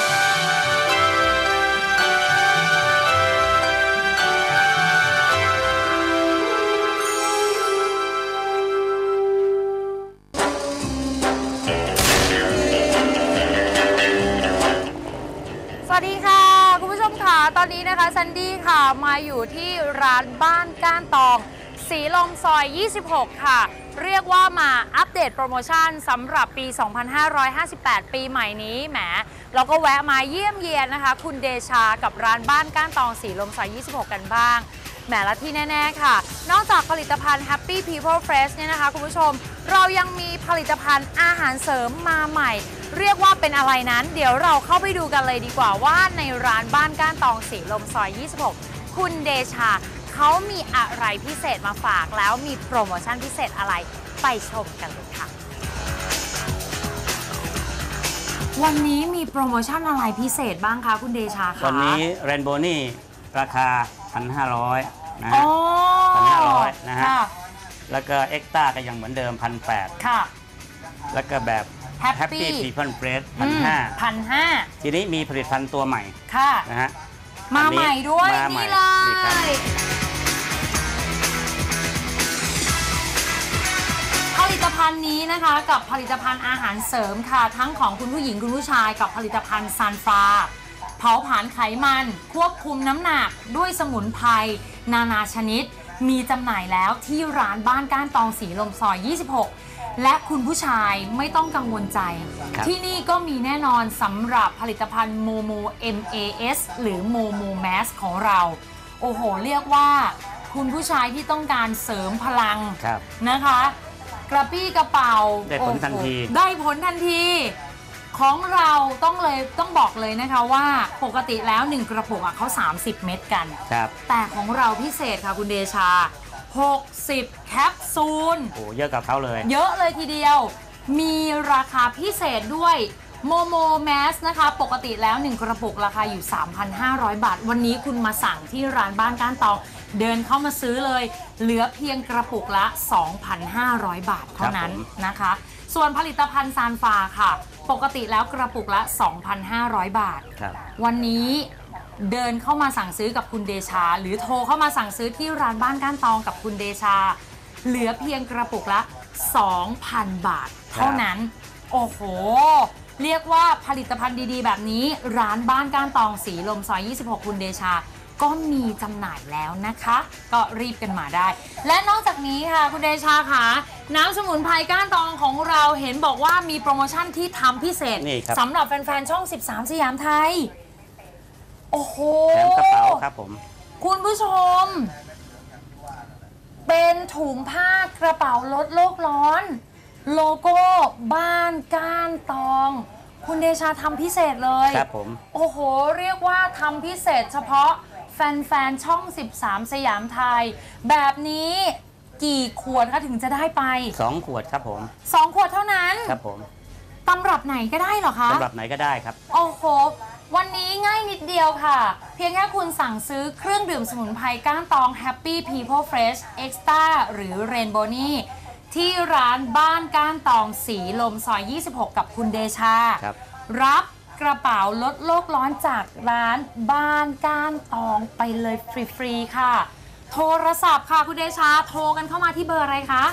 สวัสดีค่ะคุณผู้ชมค่ะตอนนี้นะคะซันดี้ค่ะมาอยู่ที่ร้านบ้านก้านตองสีลมซอย 26 ค่ะเรียกว่ามาอัปเดตโปรโมชั่นสำหรับปี 2558 ปีใหม่นี้แหมเราก็แวะมาเยี่ยมเยียนนะคะคุณเดชากับร้านบ้านก้านตองสีลมซอย 26 กันบ้างแหมและที่แน่ๆค่ะนอกจากผลิตภัณฑ์ Happy People Fresh เนี่ยนะคะคุณผู้ชมเรายังมีผลิตภัณฑ์อาหารเสริมมาใหม่เรียกว่าเป็นอะไรนั้นเดี๋ยวเราเข้าไปดูกันเลยดีกว่าว่าในร้านบ้านก้านตองสีลมซอย 26 คุณเดชาเขามีอะไรพิเศษมาฝากแล้วมีโปรโมชั่นพิเศษอะไรไปชมกันเลยค่ะวันนี้มีโปรโมชั่นอะไรพิเศษบ้างคะคุณเดชาคะวันนี้เรนโบว์นี่ราคา 1,500 นะฮะ 1,500 นะฮะแล้วก็เอ็กต้าก็ยังเหมือนเดิม 1,800 ค่ะแล้วก็แบบ Happy People Fresh 1,500 ทีนี้มีผลิตภัณฑ์ตัวใหม่ค่ะนะฮะมาใหม่ด้วยนี่เลยผลิตภัณฑ์นี้นะคะกับผลิตภัณฑ์อาหารเสริมค่ะทั้งของคุณผู้หญิงคุณผู้ชายกับผลิตภัณฑ์ซันฟราเผาผลาญไขมันควบคุมน้ำหนักด้วยสมุนไพรนานาชนิดมีจำหน่ายแล้วที่ร้านบ้านก้านตองสีลมซอย 26 และคุณผู้ชายไม่ต้องกังวลใจที่นี่ก็มีแน่นอนสำหรับผลิตภัณฑ์โมโม MAS หรือโมโมแมสของเราโอ้โหเรียกว่าคุณผู้ชายที่ต้องการเสริมพลังนะคะกระปี้กระเป๋าได้ผลทันทีได้ผลทันทีของเราต้องบอกเลยนะคะว่าปกติแล้ว1กระปุกเขา30เม็ดกันแต่ของเราพิเศษค่ะคุณเดชา60แคปซูลโอ้เยอะกับเขาเลยเยอะเลยทีเดียวมีราคาพิเศษด้วยโมโมแมสนะคะปกติแล้ว1กระปุกราคาอยู่ 3,500 บาทวันนี้คุณมาสั่งที่ร้านบ้านก้านตองเดินเข้ามาซื้อเลยเหลือเพียงกระปุกละ 2,500 บาทเท่านั้นนะคะส่วนผลิตภัณฑ์ซานฟาค่ะปกติแล้วกระปุกละ 2,500 บาทวันนี้เดินเข้ามาสั่งซื้อกับคุณเดชาหรือโทรเข้ามาสั่งซื้อที่ร้านบ้านก้านตองกับคุณเดชาเหลือเพียงกระปุกละ 2,000 บาทเท่านั้นโอ้โหเรียกว่าผลิตภัณฑ์ดีๆแบบนี้ร้านบ้านก้านตองสีลมซอย 26 คุณเดชาก็มีจำหน่ายแล้วนะคะก็รีบกันมาได้และนอกจากนี้ค่ะคุณเดชาค่ะน้ำสมุนไพรก้านตองของเราเห็นบอกว่ามีโปรโมชั่นที่ทำพิเศษสำหรับแฟนๆช่อง13สยามไทยโอ้โหแถมกระเป๋าครับผมคุณผู้ชมเป็นถุงผ้ากระเป๋าลดโลกร้อนโลโก้บ้านก้านตองคุณเดชาทำพิเศษเลยครับผมโอ้โหเรียกว่าทำพิเศษเฉพาะแฟนๆช่อง13สยามไทยแบบนี้กี่ขวดคะถึงจะได้ไป 2 ขวดครับผม 2 ขวดเท่านั้นครับผมตำรับไหนก็ได้เหรอคะตำรับไหนก็ได้ครับโอ้โหวันนี้ง่ายนิดเดียวค่ะเพียงแค่คุณสั่งซื้อเครื่องดื่มสมุนไพรก้านตอง Happy People Fresh Extra หรือ Rainbow ที่ร้านบ้านก้านตองสีลมซอย 26 กับคุณเดชารับกระเป๋าลดโลกร้อนจากร้านบ้านก้านตองไปเลยฟรีๆค่ะโทรศัพท์ค่ะคุณเดชาโทรกันเข้ามาที่เบอร์อะไรคะ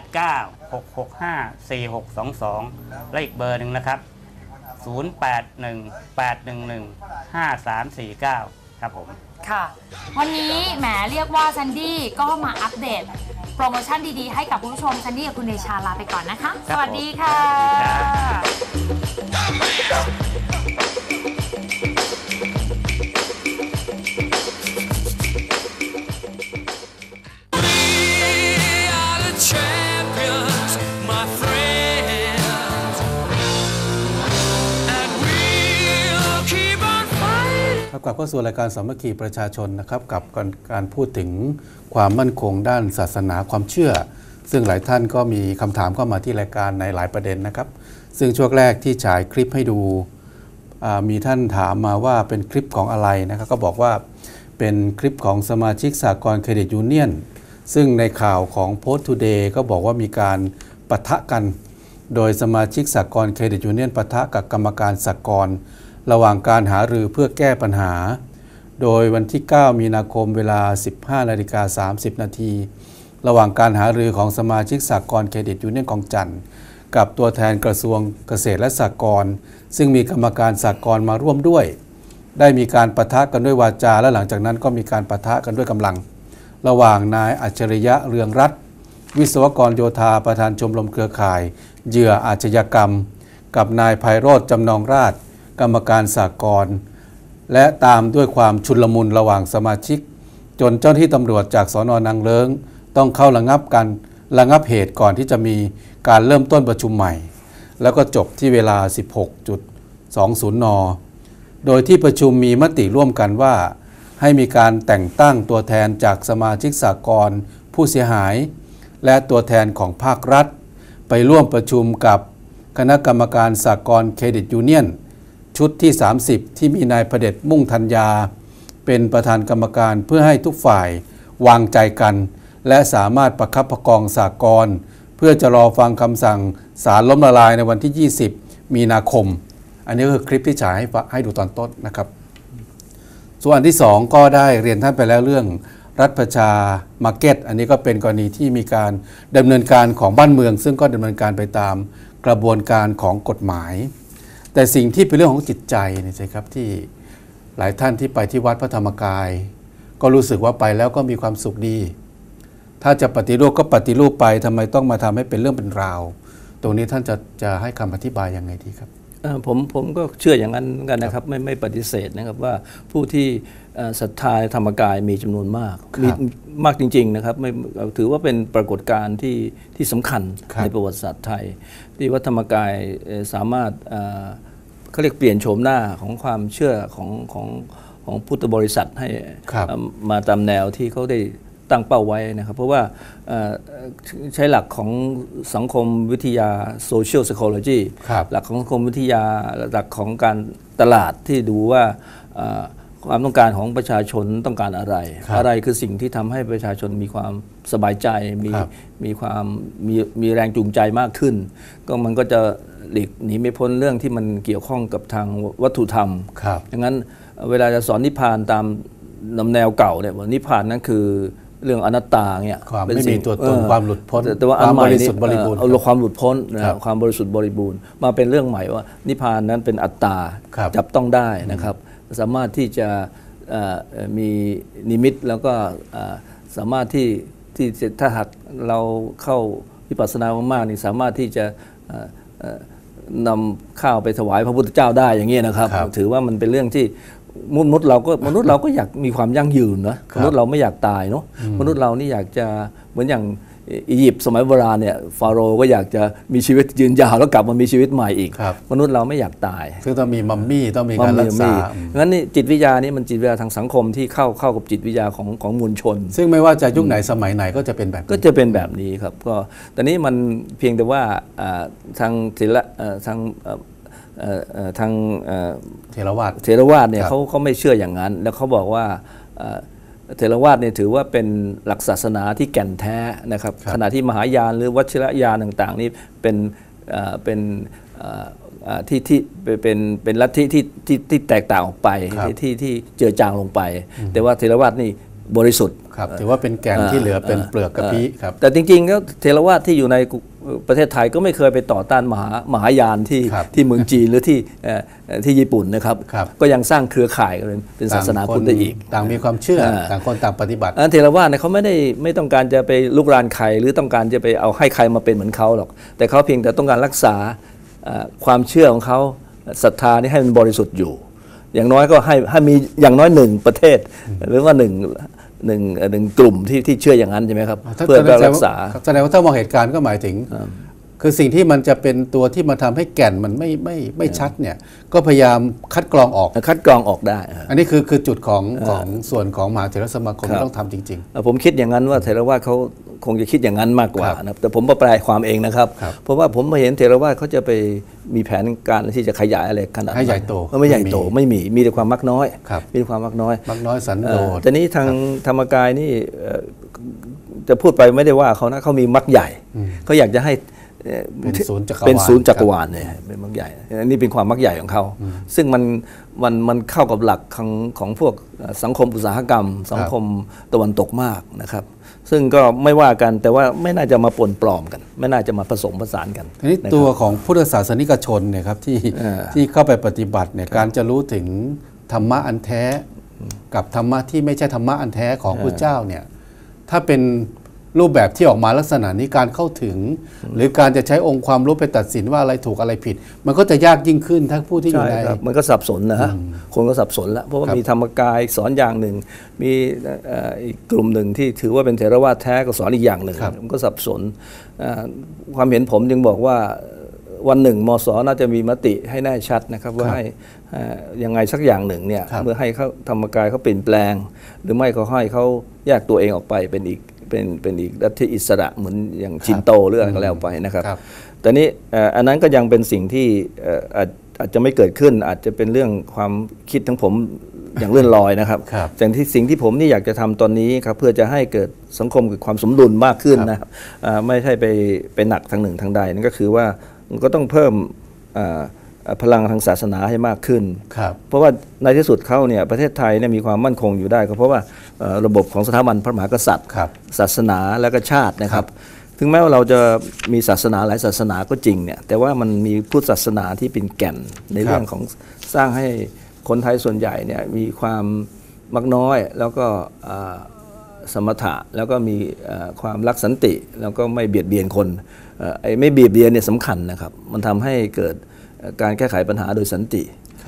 089-665-4622และอีกเบอร์หนึ่งนะครับ0818115349ครับผมค่ะวันนี้แหมเรียกว่าซันดี้ก็มาอัปเดตโปรโมชั่นดีๆให้กับคุณผู้ชมซันดี้กับคุณเดชาลาไปก่อนนะคะสวัสดีค่ะกลับเข้าสู่รายการสามัคคีประชาชนนะครับกับการพูดถึงความมั่นคงด้านศาสนาความเชื่อซึ่งหลายท่านก็มีคำถามเข้ามาที่รายการในหลายประเด็นนะครับซึ่งช่วงแรกที่ฉายคลิปให้ดูมีท่านถามมาว่าเป็นคลิปของอะไรนะครับก็บอกว่าเป็นคลิปของสมาชิกสหกรณ์เครดิตยูเนียนซึ่งในข่าวของ Post Today ก็บอกว่ามีการปะทะกันโดยสมาชิกสหกรณ์เครดิตยูเนียนปะทะกับกรรมการสหกรณ์ระหว่างการหารือเพื่อแก้ปัญหาโดยวันที่ 9 มีนาคมเวลา 15:30 น.ระหว่างการหารือของสมาชิกสหกรณ์เครดิตยูเนียนคลองจันทน์กับตัวแทนกระทรวงเกษตรและสหกรณ์ซึ่งมีกรรมการสหกรณ์มาร่วมด้วยได้มีการปะทะกันด้วยวาจาและหลังจากนั้นก็มีการปะทะกันด้วยกำลังระหว่างนายอัจฉริยะเรืองรัตน์วิศวกรโยธาประธานชมรมเครือข่ายเหยื่ออาชญากรรมกับนายไพโรจน์จำนองราษฎร์กรรมการสหกรณ์และตามด้วยความชุลมุนระหว่างสมาชิกจนเจ้าหน้าที่ตำรวจจากสน.นางเลิ้งต้องเข้าระงับเหตุก่อนที่จะมีการเริ่มต้นประชุมใหม่แล้วก็จบที่เวลา 16:20 น.โดยที่ประชุมมีมติร่วมกันว่าให้มีการแต่งตั้งตัวแทนจากสมาชิกสหกรณ์ผู้เสียหายและตัวแทนของภาครัฐไปร่วมประชุมกับคณะกรรมการสหกรณ์เครดิตยูเนียนชุดที่ 30 ที่มีนายเผด็จมุ่งธัญญาเป็นประธานกรรมการเพื่อให้ทุกฝ่ายวางใจกันและสามารถประคับประคองสหกรณ์เพื่อจะรอฟังคำสั่งศาลล้มละลายในวันที่ 20 มีนาคมอันนี้ก็คือคลิปที่ฉายให้ดูตอนต้นนะครับส่วนอันที่2ก็ได้เรียนท่านไปแล้วเรื่องรัฐประชามาร์เก็ตอันนี้ก็เป็นกรณีที่มีการดำเนินการของบ้านเมืองซึ่งก็ดำเนินการไปตามกระบวนการของกฎหมายแต่สิ่งที่เป็นเรื่องของจิตใจนี่สิครับที่หลายท่านที่ไปที่วัดพระธรรมกายก็รู้สึกว่าไปแล้วก็มีความสุขดีถ้าจะปฏิรูปก็ปฏิรูปไปทำไมต้องมาทำให้เป็นเรื่องเป็นราวตรงนี้ท่านจะให้คำอธิบายยังไงดีครับผมก็เชื่ออย่างนั้นกันนะครับไม่ปฏิเสธนะครับว่าผู้ที่ศรัทธาธรรมกายมีจำนวนมากมีมากจริงๆนะครับถือว่าเป็นปรากฏการณ์ที่สำคัญในประวัติศาสตร์ไทยที่วัดธรรมกายสามารถเขาเรียกเปลี่ยนโฉมหน้าของความเชื่อของพุทธบริษัทให้มาตามแนวที่เขาได้ตั้งเป้าไว้นะครับเพราะว่าใช้หลักของสังคมวิทยา social psychology หลักของสังคมวิทยาหลักของการตลาดที่ดูว่าความต้องการของประชาชนต้องการอะไรคือสิ่งที่ทำให้ประชาชนมีความสบายใจมีความมีแรงจูงใจมากขึ้นก็มันก็จะหลีกหนีไม่พ้นเรื่องที่มันเกี่ยวข้องกับทางวัตถุธรรมดังนั้นเวลาจะสอนนิพพานตามแนวเก่าเนี่ยนิพพานนั้นคือเรื่องอนัตตาเนี่ยความไม่มีตัวตนความหลุดพ้นแต่ว่าความบริสุทธิ์บริบูรณ์เอาความหลุดพ้นความบริสุทธิ์บริบูรณ์มาเป็นเรื่องใหม่ว่านิพพานนั้นเป็นอัตตาจับต้องได้นะครับสามารถที่จะมีนิมิตแล้วก็สามารถที่ถ้าหากเราเข้าวิปัสสนามากๆนี่สามารถที่จะนำข้าวไปถวายพระพุทธเจ้าได้อย่างนี้นะครับถือว่ามันเป็นเรื่องที่มนุษย์เราก็อยากมีความยั่งยืนนะมนุษย์เราไม่อยากตายเนาะมนุษย์เรานี่อยากจะเหมือนอย่างอียิปต์สมัยโบราณเนี่ยฟาโรห์ก็อยากจะมีชีวิตยืนยาวแล้วกลับมามีชีวิตใหม่อีกมนุษย์เราไม่อยากตายซึ่งต้องมีมัมมี่ต้องมีการรักษางั้นนี่จิตวิทยานี่มันจิตวิทยาทางสังคมที่เข้ากับจิตวิทยาของมวลชนซึ่งไม่ว่าจะยุคไหนสมัยไหนก็จะเป็นแบบนี้ครับก็แต่นี้มันเพียงแต่ว่าทางเทรวาสเนี่ยเขาไม่เชื่ออย่างนั้นแล้วเขาบอกว่าเทรวาสเนี่ยถือว่าเป็นหลักศาสนาที่แก่นแท้นะครับขณะที่มหายานหรือวชิรยานต่างๆนี่เป็นลัทธิที่แตกต่างออกไปที่เจือจางลงไปแต่ว่าเทรวาสนี่บริสุทธิ์ถือว่าเป็นแก่นที่เหลือเป็นเปลือกกะปิครับแต่จริงๆแล้วเทรวาสที่อยู่ในประเทศไทยก็ไม่เคยไปต่อต้านมหายานที่เมืองจีนหรือที่ญี่ปุ่นนะครับก็ยังสร้างเครือข่ายกันเป็นศาสนาพุทธได้อีกต่างมีความเชื่อต่างคนต่างปฏิบัติเทรวาสเนี่ยเขาไม่ต้องการจะไปลุกรานใครหรือต้องการจะไปเอาให้ใครมาเป็นเหมือนเขาหรอกแต่เขาเพียงแต่ต้องการรักษาความเชื่อของเขาศรัทธานี่ให้มันบริสุทธิ์อยู่อย่างน้อยก็ให้มีอย่างน้อยหนึ่งประเทศหรือว่าหนึ่งกลุ่มที่เชื่ออย่างนั้นใช่ไหมครับเพื่อรักษาแสดงว่าถ้ามองเหตุการณ์ก็หมายถึงคือสิ่งที่มันจะเป็นตัวที่มาทำให้แก่นมันไม่ชัดเนี่ยก็พยายามคัดกรองออกได้อันนี้คือจุดของส่วนของมหาเถรสมาคมที่ต้องทำจริงๆผมคิดอย่างนั้นว่าเถรวาทเขาคงจะคิดอย่างนั้นมากกว่านะแต่ผมแปลความเองนะครับเพราะว่าผมมาเห็นเถรวาทเขาจะไปมีแผนการที่จะขยายอะไรขนาดให้ใหญ่โตไม่ใหญ่โตไม่มีแต่ความมักน้อยมีความมักน้อยสันโดษแต่นี้ทางธรรมกายนี่จะพูดไปไม่ได้ว่าเขานะเขามีมักใหญ่เขาอยากจะให้เป็นศูนย์จักรวาลเนี่ยเป็นมักใหญ่อันนี้เป็นความมักใหญ่ของเขาซึ่งมันเข้ากับหลักของพวกสังคมอุตสาหกรรมสังคมตะวันตกมากนะครับซึ่งก็ไม่ว่ากันแต่ว่าไม่น่าจะมาปนปลอมกันไม่น่าจะมาผสมผสานกันทีนี้ตัวของพุทธศาสนิกชนเนี่ยครับที่เข้าไปปฏิบัติเนี่ยการจะรู้ถึงธรรมะอันแท้กับธรรมะที่ไม่ใช่ธรรมะอันแท้ของพระเจ้าเนี่ยถ้าเป็นรูปแบบที่ออกมาลักษณะนี้การเข้าถึงหรือการจะใช้องค์ความรู้ไปตัดสินว่าอะไรถูกอะไรผิดมันก็จะยากยิ่งขึ้นถ้าผู้ที่อยู่ในมันก็สับสนนะฮะคนก็สับสนแล้วเพราะว่ามีธรรมกายสอนอย่างหนึ่งมีอีกกลุ่มหนึ่งที่ถือว่าเป็นเถรวาทแท้ก็สอนอีกอย่างหนึ่งมันก็สับสนความเห็นผมจึงบอกว่าวันหนึ่งมศ.น่าจะมีมติให้แน่ชัดนะครับว่าให้ยังไงสักอย่างหนึ่งเนี่ยเมื่อให้เขาธรรมกายเขาเปลี่ยนแปลงหรือไม่ก็ให้เขาแยกตัวเองออกไปเป็นอีกลัทธิอิสระเหมือนอย่างชินโตหรืออะไรก็แล้วไปนะครับแต่นี้อันนั้นก็ยังเป็นสิ่งที่อาจจะไม่เกิดขึ้นอาจจะเป็นเรื่องความคิดของผมอย่างเลื่อนลอยนะครับแต่สิ่งที่ผมนี่อยากจะทำตอนนี้ครับเพื่อจะให้เกิดสังคมเกิดความสมดุลมากขึ้นนะครับไม่ใช่ไปหนักทางหนึ่งทางใดนั่นก็คือว่าก็ต้องเพิ่มพลังทางศาสนาให้มากขึ้นครับเพราะว่าในที่สุดเขาเนี่ยประเทศไทยเนี่ยมีความมั่นคงอยู่ได้ก็เพราะว่าระบบของสถาบันพระมหากษัตริย์ครับศาสนาและก็ชาตินะครับ ถึงแม้ว่าเราจะมีศาสนาหลายศาสนาก็จริงเนี่ยแต่ว่ามันมีพุทธศาสนาที่เป็นแก่นในเรื่องของสร้างให้คนไทยส่วนใหญ่เนี่ยมีความมักน้อยแล้วก็สมถะแล้วก็มีความรักสันติแล้วก็ไม่เบียดเบียนคนไอ้ไม่เบียดเบียนเนี่ยสำคัญนะครับมันทำให้เกิดการแก้ไขปัญหาโดยสันติ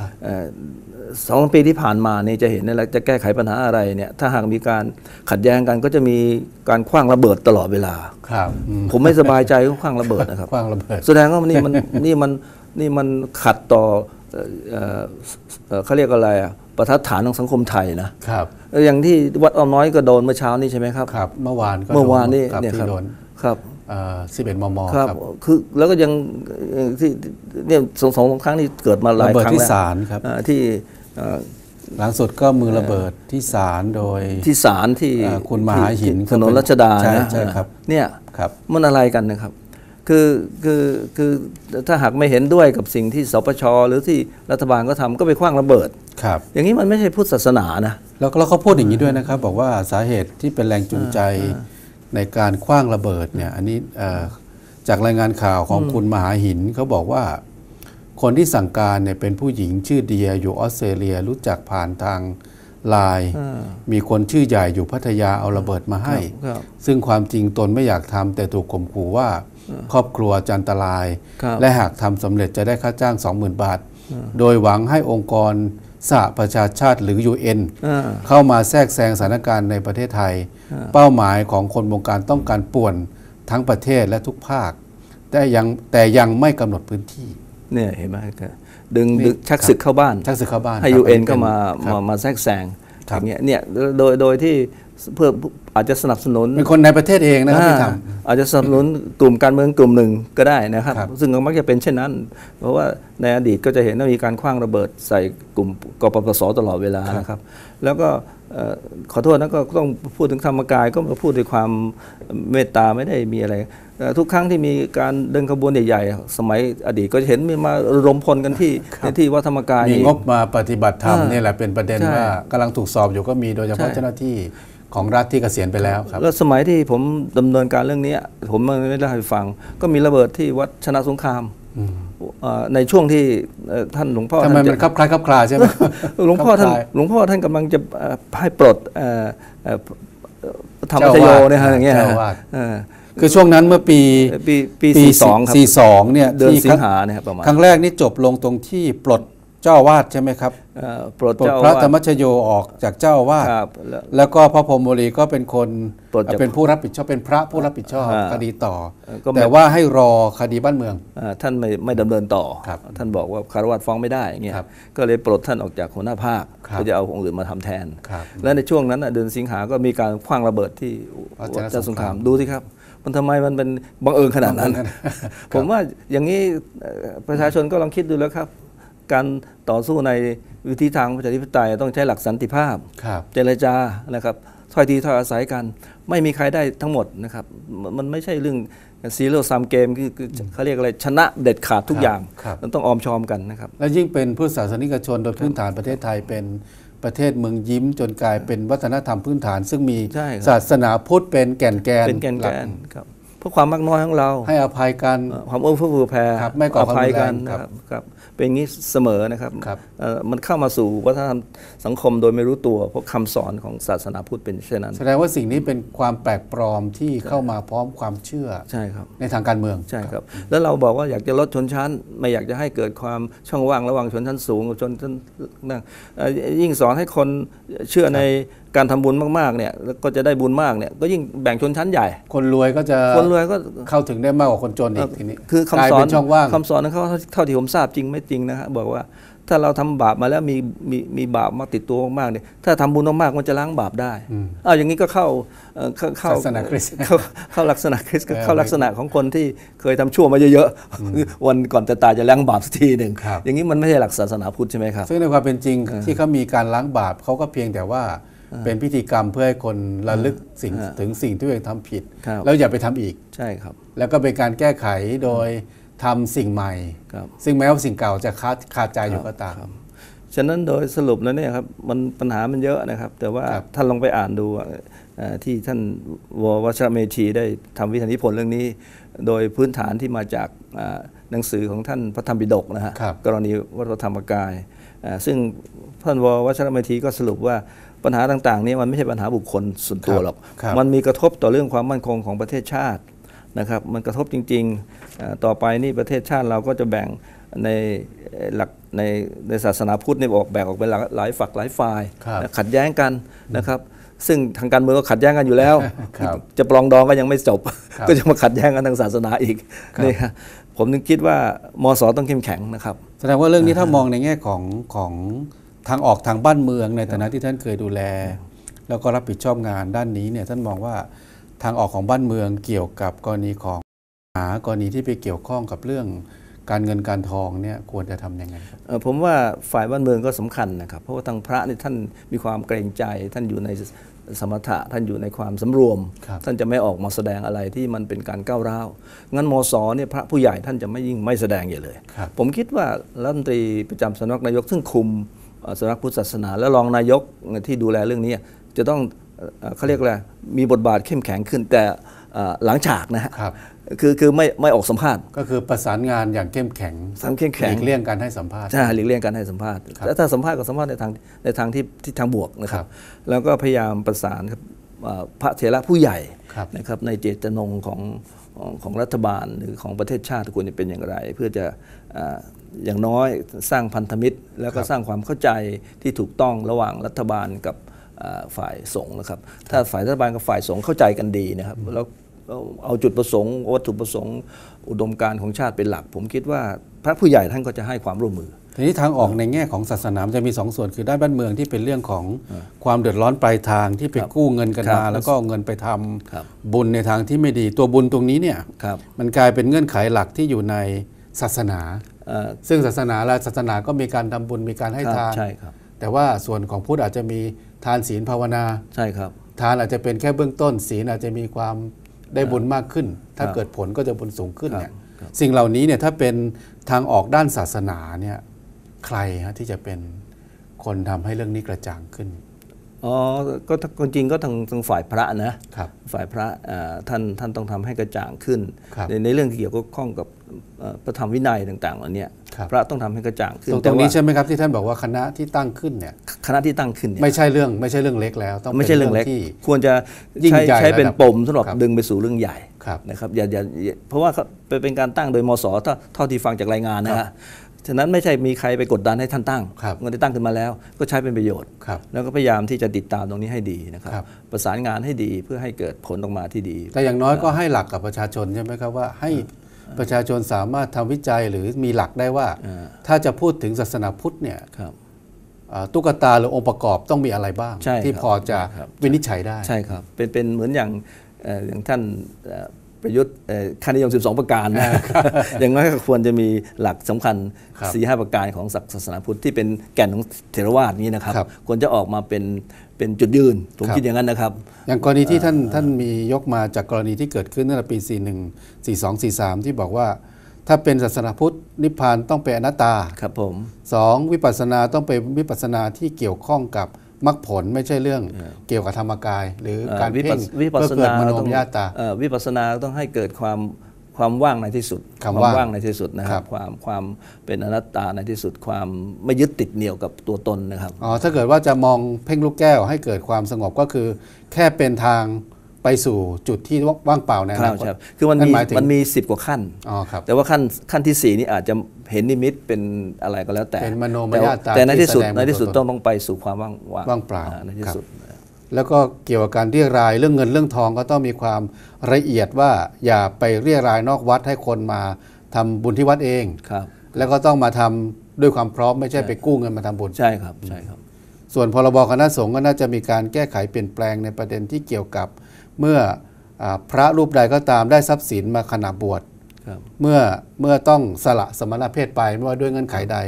2 ปีที่ผ่านมานี่จะเห็นนะจะแก้ไขปัญหาอะไรเนี่ยถ้าหากมีการขัดแย้งกันก็จะมีการขว้างระเบิดตลอดเวลาครับผมไม่สบายใจก็ขว้างระเบิดนะครับขว้างระเบิดแสดงว่านี่มันขัดต่อเขาเรียกอะไรอ่ะประทัดฐานของสังคมไทยนะครับอย่างที่วัดอ้อมน้อยก็โดนเมื่อเช้านี้ใช่ไหมครับครับเมื่อวานก็เมื่อวานนี่ครับเนี่ยที่ครับโดนครับ 11 มม. ครับคือแล้วก็ยังที่เนี่ยสองครั้งนี่เกิดมาหลายระเบิดครั้งที่แล้วศาลครับที่หลังสุดก็มือระเบิดที่ศาลโดยที่ศาลที่คุณมหาหินถนนรัชดาใช่นะใช่ครับเนี่ยครับมันอะไรกันนะครับคือถ้าหากไม่เห็นด้วยกับสิ่งที่สปช.หรือที่รัฐบาลก็ทำก็ไปขว้างระเบิดครับอย่างนี้มันไม่ใช่พุทธศาสนานะแล้วเขาพูดอย่างนี้ด้วยนะครับ บอกว่าสาเหตุที่เป็นแรงจูงใจในการขว้างระเบิดเนี่ยอันนี้จากรายงานข่าวของคุณมหาหินเขาบอกว่าคนที่สั่งการเนี่ยเป็นผู้หญิงชื่อเดียอยู่ออสเตรเลียรู้จักผ่านทางไลน์มีคนชื่อใหญ่อยู่พัทยาเอาระเบิดมาให้ครับซึ่งความจริงตนไม่อยากทำแต่ถูกข่มขู่ว่าครอบครัวจะอันตรายครับและหากทำสำเร็จจะได้ค่าจ้าง 20,000 บาท โดยหวังให้องค์กรสหประชาชาติหรือ UN เข้ามาแทรกแซงสถานการณ์ในประเทศไทย เป้าหมายของคนวงการต้องการป่วนทั้งประเทศและทุกภาคแต่ยังไม่กำหนดพื้นที่เนี่ยเห็นไหมดึงชักศึกเข้าบ้านชักศึกเข้าบ้านให้ครับ UN ก็มาครับมาแทรกแซงครัอบ ย่างเงี้ยเนี่ยโดยที่เพื่ออาจจะสนับสนุนเป็นคนในประเทศเองนะครับที่ทอาจจะสนับสนุนกลุ่มการเมืองกลุ่มหนึ่งก็ได้นะครับครับซึ่งก็มักจะเป็นเช่นนั้น เพราะว่าในอดีตก็จะเห็นว่ามีการขว้างระเบิดใส่กลุ่มกปปสตลอดเวลานะครับ แล้วก็ขอโทษนะก็ต้องพูดถึงธรรมกายก็มาพูดด้วยความเมตตาไม่ได้มีอะไรทุกครั้งที่มีการเดินขบวนใหญ่ๆสมัยอดีตก็จะเห็นมีมาระดมพลกันที่วัดธรรมกายำมีงบมาปฏิบัติธรรมนี่แหละเป็นประเด็นใช่ว่ากำลังถูกสอบอยู่ก็มีโดยเฉพาะใช่เจ้าหน้าที่ของรัฐที่เกษียณไปแล้วครับแล้วสมัยที่ผมดำเนินการเรื่องนี้ผมไม่ได้ให้ฟัง ก็มีระเบิดที่วัดชนะสงครามในช่วงที่ท่านหลวงพ่อทำไมท่านมันคลับคล้ายคลับคลาใช่ไหมหลวงพ่อท่านคลับคล้ายหลวงพ่อท่านกำลังจะให้ปลดธรรมชโยเนี่ยฮะอย่างเงี้ยเจ้าอาวาสเออคือช่วงนั้นเมื่อปีปี42ครับ 42เนี่ยเดือนที่สิงหาเนี่ยครับประมาณครั้งแรกนี่จบลงตรงที่ปลดเจ้าอาวาสใช่ไหมครับปลดปลดเจ้าพระอาวาสธรรมชโยออกจากเจ้าอาวาสครับแล้วแล้วก็พระพรหมบุรีก็เป็นคนปลดจากเป็นผู้รับผิดชอบเป็นพระผู้รับผิดชอบอ่าคดีต่อก็ไม่แต่ว่าให้รอคดีบ้านเมืองท่านไม่ดำเนินต่อครับท่านบอกว่าคารวะฟ้องไม่ได้อย่างเงี้ยครับก็เลยปลดท่านออกจากหัวหน้าภาคครับก็จะเอาองค์อื่นมาทำแทนครับและในช่วงนั้นน่ะเดือนสิงหาก็มีการขว้างระเบิดที่วัดวัดชเจ้านะสสงงครารคาม มดูสิครับ มันทำไมมันเป็นบังเอิญขนาดนั้นบังเอิญขนาดนั้นผมว่าอย่างนี้ประชาชนก็ลองคิดดูแล้วครับ การต่อสู้ในวิธีทางประชาธิปไตยต้องใช้หลักสันติภาพครับเจรจานะครับถ้อยทีถ้อยอาศัยกัน ไม่มีใครได้ทั้งหมดนะครับมันไม่ใช่เรื่องซีเรียลซัมเกมคือเขาเรียกอะไรชนะเด็ดขาดทุกอย่างครับมันต้องออมชอมกันนะครับและยิ่งเป็นพุทธศาสนิกชนโดยพื้นฐานประเทศไทยเป็นประเทศเมืองยิ้มจนกลายเป็นวัฒนธรรมพื้นฐาน ซึ่งมีใช่ครับศาสนาพุทธเป็นแก่นเป็นแกนหลัครับเพราะความมากน้อยของเราให้อภัยกันความเอื้อเฟื้อแผ่ครับไม่ก่อความภัยกันรุนแรงนะครับครับเป็นอย่างนี้เสมอนะครับครับมันเข้ามาสู่วัฒนธรรมสังคมโดยไม่รู้ตัวเพราะคำสอนของศาสนาพุทธเป็นเช่นนั้นแสดงว่าสิ่งนี้เป็นความแปลกปลอมที่เข้ามาพร้อมความเชื่อใช่ครับในทางการเมืองใช่ครับ แล้วเราบอกว่าอยากจะลดชนชั้น ไม่อยากจะให้เกิดความช่องว่างระหว่างชนชั้นสูงกับชนชั้นนั่งยิ่งสอนให้คนเชื่อในการทำบุญมากๆเนี่ยแล้วก็จะได้บุญมากเนี่ยก็ยิ่งแบ่งชนชั้นใหญ่คนรวยก็จะคนรวยก็เข้าถึงได้มากกว่าคนจนอีกทีนี้คือกลายคำสอเป็น นช่องว่างคำสอนของเขาเท่าที่ผมทราบจริงไม่จริงนะฮะบอกว่าถ้าเราทำบาปมาแล้วมีบาปมาติดตัวมากๆเนี่ยถ้าทำบุญมากๆมันจะล้างบาปได้อย่างนี้ก็เข้าศาสนาคริสต์เข้าลักษณะคริสต์เข้าลักษณะของคนที่เคยทำชั่วมาเยอะๆวันก่อนจะตายจะล้างบาปสักทีหนึ่งครับอย่างนี้มันไม่ใช่หลักศาสนาพุทธใช่ไหมครับซึ่งในความเป็นจริงที่เขามีการล้างบาปเขาก็เพียงแต่ว่าเป็นพิธีกรรมเพื่อให้คนระลึกถึงสิ่งที่ตัวเองทำผิดครับแล้วอย่าไปทำอีกใช่ครับแล้วก็เป็นการแก้ไขโดยทำสิ่งใหม่ครับซึ่งแม้ว่าสิ่งเก่าจะคาใจอยู่ก็ตามฉะนั้นโดยสรุปแล้วเนี่ยครับมันปัญหามันเยอะนะครับแต่ว่าครับท่านลองไปอ่านดูที่ท่านวชรเมธีได้ทำวิทยานิพนธ์เรื่องนี้ โดยพื้นฐานที่มาจากหนังสือของท่านพระธรรมปิฎกนะฮะครับกรณีวัดพระธรรมกายซึ่งท่านวชรเมธีก็สรุปว่าปัญหาต่างๆนี้มันไม่ใช่ปัญหาบุคคลส่วนตัวหรอกครับมันมีกระทบต่อเรื่องความมั่นคงของประเทศชาตินะครับมันกระทบจริงๆต่อไปนี่ประเทศชาติเราก็จะแบ่งในหลักในศาสนาพุทธนี่แบ่งออกเป็นหลายฝักหลายฝ่ายครับขัดแย้งกันนะครับซึ่งทางการเมืองก็ขัดแย้งกันอยู่แล้วครับจะปรองดองก็ยังไม่จบครับก็จะมาขัดแย้งกันทางศาสนาอีกครับนี่ครับผมนึกคิดว่ามสต้องเข้มแข็งนะครับแสดงว่าเรื่องนี้ถ้ามองในแง่ของทางออกทางบ้านเมืองในฐานะที่ท่านเคยดูแล แล้วก็รับผิดชอบงานด้านนี้เนี่ยท่านมองว่าทางออกของบ้านเมืองเกี่ยวกับกรณีของกรณีที่ไปเกี่ยวข้องกับเรื่องการเงินการทองเนี่ยควรจะทำยังไงครับผมว่าฝ่ายบ้านเมืองก็สำคัญนะครับเพราะว่าทางพระนี่ท่านมีความเกรงใจ ท่านอยู่ในสมถะท่านอยู่ในความสำรวมครับท่านจะไม่ออกมาแสดงอะไรที่มันเป็นการก้าวร้าวงั้นมสเนี่ยพระผู้ใหญ่ท่านจะไม่แสดงอย่างเลยครับผมคิดว่ารัฐมนตรีประจำสำนักนายกซึ่งคุมสำนักพุทธศาสนาและรองนายกที่ดูแลเรื่องนี้จะต้องเขาเรียกอะไรมีบทบาทเข้มแข็งขึ้นแต่หลังฉากนะฮะครับคือไม่ออกสัมภาษณ์ก็คือประสานงานอย่างเข้มแข็งเข้มแข็งหลีกเลี่ยงการให้สัมภาษณ์ใช่หลีกเลี่ยงการให้สัมภาษณ์ครับแล้วถ้าสัมภาษณ์ก็สัมภาษณ์ในทางที่ทางบวกนะคครัรับบ แล้วก็พยายามประสานครับพระเถระผู้ใหญ่ครับนะครับในเจตจำนงของรัฐบาลหรือของประเทศชาติควรจะเป็นอย่างไร เพื่อจะอย่างน้อยสร้างพันธมิตร แล้วก็สร้างความเข้าใจที่ถูกต้องระหว่างรัฐบาลกับฝ่ายสงฆ์นะครับถ้าฝ่ายรัฐบาลกับฝ่ายสงฆ์เข้าใจกันดีนะครับแล้วเอาจุดประสงค์วัตถุประสงค์อุดมการณ์ของชาติเป็นหลัก ผมคิดว่าพระผู้ใหญ่ท่านก็จะให้ความร่วมมือทีนี้ทางออกในแง่ของศาสนาจะมี2 ส่วนคือด้านบ้านเมืองที่เป็นเรื่องของความเดือดร้อนปลายทางที่ไปกู้เงินกันมาครับแล้วก็เอาเงินไปทครับำบุญในทางที่ไม่ดีตัวบุญตรงนี้เนี่ยครับมันกลายเป็นเงื่อนไขหลักที่อยู่ในศาสนา ซึ่งศาสนาก็มีการทำบุญมีการให้ทานใช่ครับแต่ว่าส่วนของพุทธอาจจะมีทานศีลภาวนาใช่ครับทานอาจจะเป็นแค่เบื้องต้นศีลอาจจะมีความได้บุญมากขึ้น ถ้าครับเกิดผลก็จะบุญสูงขึ้นเนี่ยครับสิ่งเหล่านี้เนี่ยถ้าเป็นทางออกด้านศาสนาเนี่ยใครฮะที่จะเป็นคนทำให้เรื่องนี้กระจ่างขึ้นอ๋อก็จริงก็ทางฝ่ายพระนะครับ ฝ่ายพระท่านต้องทำให้กระจ่างขึ้นครับในเรื่องที่เกี่ยวข้องกับพระธรรมวินัยต่างๆเหล่านี้ครับพระต้องทำให้กระจ่างขึ้นตรงนี้ว่าใช่ไหมครับที่ท่านบอกว่าคณะที่ตั้งขึ้นเนี่ยคณะที่ตั้งขึ้นเนี่ยไม่ใช่เรื่องเล็กแล้วต้องไม่ใช่เรื่องเล็กที่ควรจะยิ่งใหญ่ใช้เป็นระดับปมสำหรับครับดึงไปสู่เรื่องใหญ่ครับนะครับอย่าเพราะว่าเป็นการตั้งโดยมสเท่าที่ฟังจากรายงานนะฮะฉะนั้นไม่ใช่มีใครไปกดดันให้ท่านตั้งครับเงินที่ตั้งขึ้นมาแล้วก็ใช้เป็นประโยชน์ครับแล้วก็พยายามที่จะติดตามตรงนี้ให้ดีนะครับครับประสานงานให้ดีเพื่อให้เกิดผลออกมาที่ดีแต่อย่างน้อยก็ให้หลักกับประชาชนใช่ไหมครับว่าให้ประชาชนสามารถทำวิจัยหรือมีหลักได้ว่า ถ้าจะพูดถึงศาสนาพุทธเนี่ยครับตุ๊กตาหรือองค์ประกอบต้องมีอะไรบ้างใช่ที่ครับพอจะครับวินิจฉัยได้ใช่ครับเป็นเหมือนอย่างท่านประยุทธ์ค่านิยม 12 ประการนะอย่างน้อยก็ควรจะมีหลักสำคัญครับ 4-5 ประการของศาสนาพุทธที่เป็นแก่นของเถรวาทนี้นะครับครับควรจะออกมาเป็นจุดยืนผมครับคิดอย่างนั้นนะครับอย่างกรณีที่ท่านมียกมาจากกรณีที่เกิดขึ้นตั้งแต่ปี 41 42 43 ที่บอกว่าถ้าเป็นศาสนาพุทธนิพพานต้องเป็นอนัตตาครับผม 2 วิปัสสนาต้องเป็นวิปัสสนาที่เกี่ยวข้องกับมรรคผลไม่ใช่เรื่องเกี่ยวกับธรรมกาย หรือการวิเพ่งปัสเพื่อสเกิดนามโนต้องมยตาวิปัสสนาต้องให้เกิดความว่างในที่สุดความว่างในที่สุดนะคครัรับบ ความเป็นอนัตตาในที่สุดความไม่ยึดติดเหนี่ยวกับตัวตนนะครับอ๋อถ้าเกิดว่าจะมองเพ่งลูกแก้วให้เกิดความสงบก็คือ แค่เป็นทางไปสู่จุดที่ว่างเปล่าในอนาคตครับคือมันนั่นหมายถึงมี10 กว่าขั้นอ๋อครับแต่ว่าขั้นที่ 4 นี่อาจจะเห็นนิมิตเป็นอะไรก็แล้วแต่เป็นมโนมแต่ยว่าตาแต่ในที่สุดที่แสดงในที่สุดเป็นตัวตนต้องไปสู่ความว่างว่างเปล่าในที่ครับสุดแล้วก็เกี่ยวกับการเรียรายเรื่องเงินเรื่องทองก็ต้องมีความละเอียดว่าอย่าไปเรียรายนอกวัดให้คนมาทำบุญที่วัดเองครับแล้วก็ต้องมาทำด้วยความพร้อมไม่ใช่ไปกู้เงินมาทำบุญใช่ครับใช่ครับส่วนพรบคณะสงฆ์ก็น่าจะมีการแก้ไขเปลี่ยนแปลงในประเด็นที่เกี่ยวกับเมื่อพระรูปใดก็ตามได้ทรัพย์สินมาขณะบวชครับเมื่อต้องสละสมณเพศไปไม่ว่าด้วยเงื่อนไขใด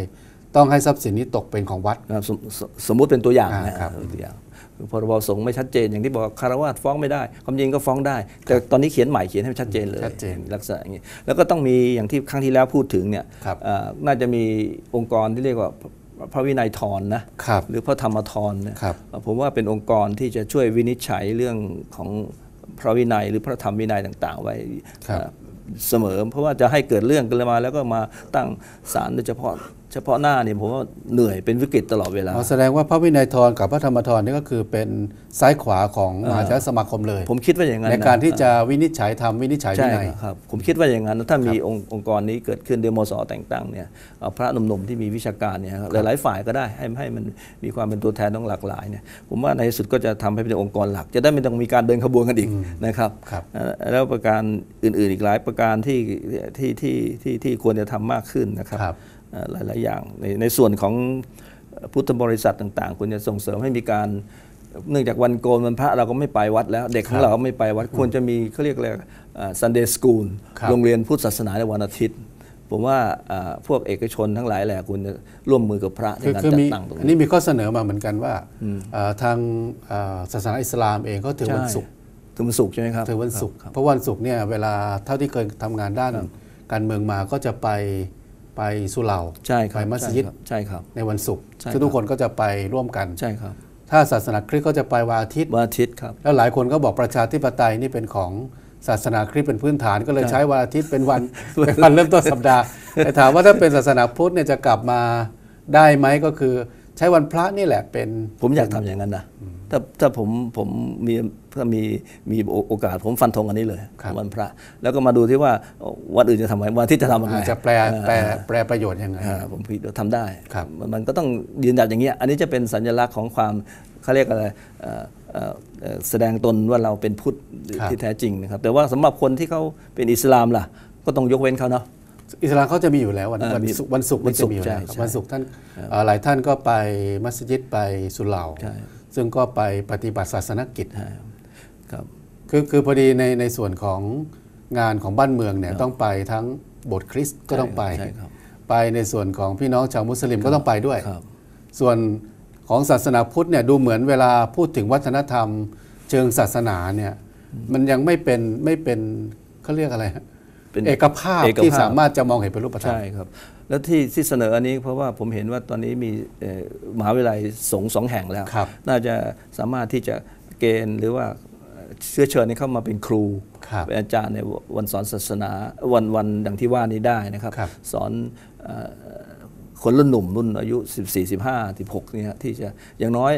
ต้องให้ทรัพย์สินนี้ตกเป็นของวัดสมมุติเป็นตัวอย่างนะครับตัวอย่างพรบสงฆ์ไม่ชัดเจนอย่างที่บอกคารวะฟ้องไม่ได้ความจริงก็ฟ้องได้แต่ตอนนี้เขียนใหม่เขียนให้ชัดเจนเลยลักษณะอย่างนี้แล้วก็ต้องมีอย่างที่ครั้งที่แล้วพูดถึงเนี่ยน่าจะมีองค์กรที่เรียกว่าพระวินัยธรนะหรือพระธรรมธรเนี่ยผมว่าเป็นองค์กรที่จะช่วยวินิจฉัยเรื่องของพระวินัยหรือพระธรรมวินัยต่างๆไว้เสมอเพราะว่าจะให้เกิดเรื่องกันมาแล้วก็มาตั้งศาลโดยเฉพาะหน้าเนี่ยผมว่าเหนื่อยเป็นวิกฤตตลอดเวลาแสดงว่าพระวินัยธรกับพระธรรมธรนี่ก็คือเป็นซ้ายขวาของมหาเถรสมาคมเลยผมคิดว่าอย่างนั้นในการที่จะวินิจฉัยทำวินิจฉัยวินัยครับผมคิดว่าอย่างนั้นถ้ามีองค์กรนี้เกิดขึ้นเดโมสแต่งตั้งเนี่ยพระหนุ่มๆที่มีวิชาการเนี่ยหลายๆฝ่ายก็ได้ให้มันมีความเป็นตัวแทนต้องหลากหลายเนี่ยผมว่าในที่สุดก็จะทำให้เป็นองค์กรหลักจะได้ไม่ต้องมีการเดินขบวนกันอีกนะครับแล้วประการอื่นๆอีกหลายประการที่ควรจะทำมากขึ้นนะครับหลายๆอย่างในส่วนของพุทธบริษัทต่างๆควรจะส่งเสริมให้มีการเนื่องจากวันโกนวันพระเราก็ไม่ไปวัดแล้วเด็กของเราก็ไม่ไปวัดควรจะมีเขาเรียกอะไรSunday School โรงเรียนพุทธศาสนาในวันอาทิตย์ผมว่าพวกเอกชนทั้งหลายแหละควรจะร่วมมือกับพระในการจัดตั้งตรงนี้อันนี้มีข้อเสนอมาเหมือนกันว่าทางศาสนาอิสลามเองก็ถือวันศุกร์ใช่ไหมครับถือวันศุกร์เพราะวันศุกร์เนี่ยเวลาเท่าที่เคยทำงานด้านการเมืองมาก็จะไปสุเหร่าไปมัสยิดในวันศุกร์ซึ่งทุกคนก็จะไปร่วมกันใช่ครับถ้าศาสนาคริสต์ก็จะไปวันอาทิตย์ครับแล้วหลายคนก็บอกประชาธิปไตยนี่เป็นของศาสนาคริสต์เป็นพื้นฐานก็เลยใช้วันอาทิตย์เป็นวันเริ่มต้นสัปดาห์แต่ถามว่าถ้าเป็นศาสนาพุทธเนี่ยจะกลับมาได้ไหมก็คือใช้วันพระนี่แหละเป็นผมอยากทำอย่างนั้นนะถ้าผมมีโอกาสผมฟันธงอันนี้เลยวันพระแล้วก็มาดูที่ว่าวันอื่นจะทำไงวันที่จะทำยังไงจะแปลประโยชน์ยังไงผมคิดว่าทำได้มันก็ต้องยืนหยัดอย่างเงี้ยอันนี้จะเป็นสัญลักษณ์ของความเขาเรียกอะไรแสดงตนว่าเราเป็นพุทธที่แท้จริงนะครับแต่ว่าสำหรับคนที่เขาเป็นอิสลามล่ะก็ต้องยกเว้นเขาเนาะอิสลามเขาจะมีอยู่แล้ววันศุกร์จะมีอยู่แล้ววันศุกร์ท่านหลายท่านก็ไปมัสยิดไปสุเหร่าซึ่งก็ไปปฏิบัติศาสนกิจครับคือพอดีในส่วนของงานของบ้านเมืองเนี่ยต้องไปทั้งโบสถ์คริสต์ก็ต้องไปในส่วนของพี่น้องชาวมุสลิมก็ต้องไปด้วยส่วนของศาสนาพุทธเนี่ยดูเหมือนเวลาพูดถึงวัฒนธรรมเชิงศาสนาเนี่ยมันยังไม่เป็นเขาเรียกอะไรเป็นเอกภาพที่สามารถจะมองเห็นเป็นรูปธรรมใช่ครับแล้วที่เสนออันนี้เพราะว่าผมเห็นว่าตอนนี้มีมหาวิทยาลัยสงฆ์2 แห่งแล้วน่าจะสามารถที่จะเกณฑ์หรือว่าเชื้อเชิญให้เข้ามาเป็นครูเป็นอาจารย์ในวันสอนศาสนาวันดังที่ว่านี้ได้นะครับสอนคนรุ่นหนุ่มรุ่นอายุ14 15 16เนี่ยที่จะอย่างน้อย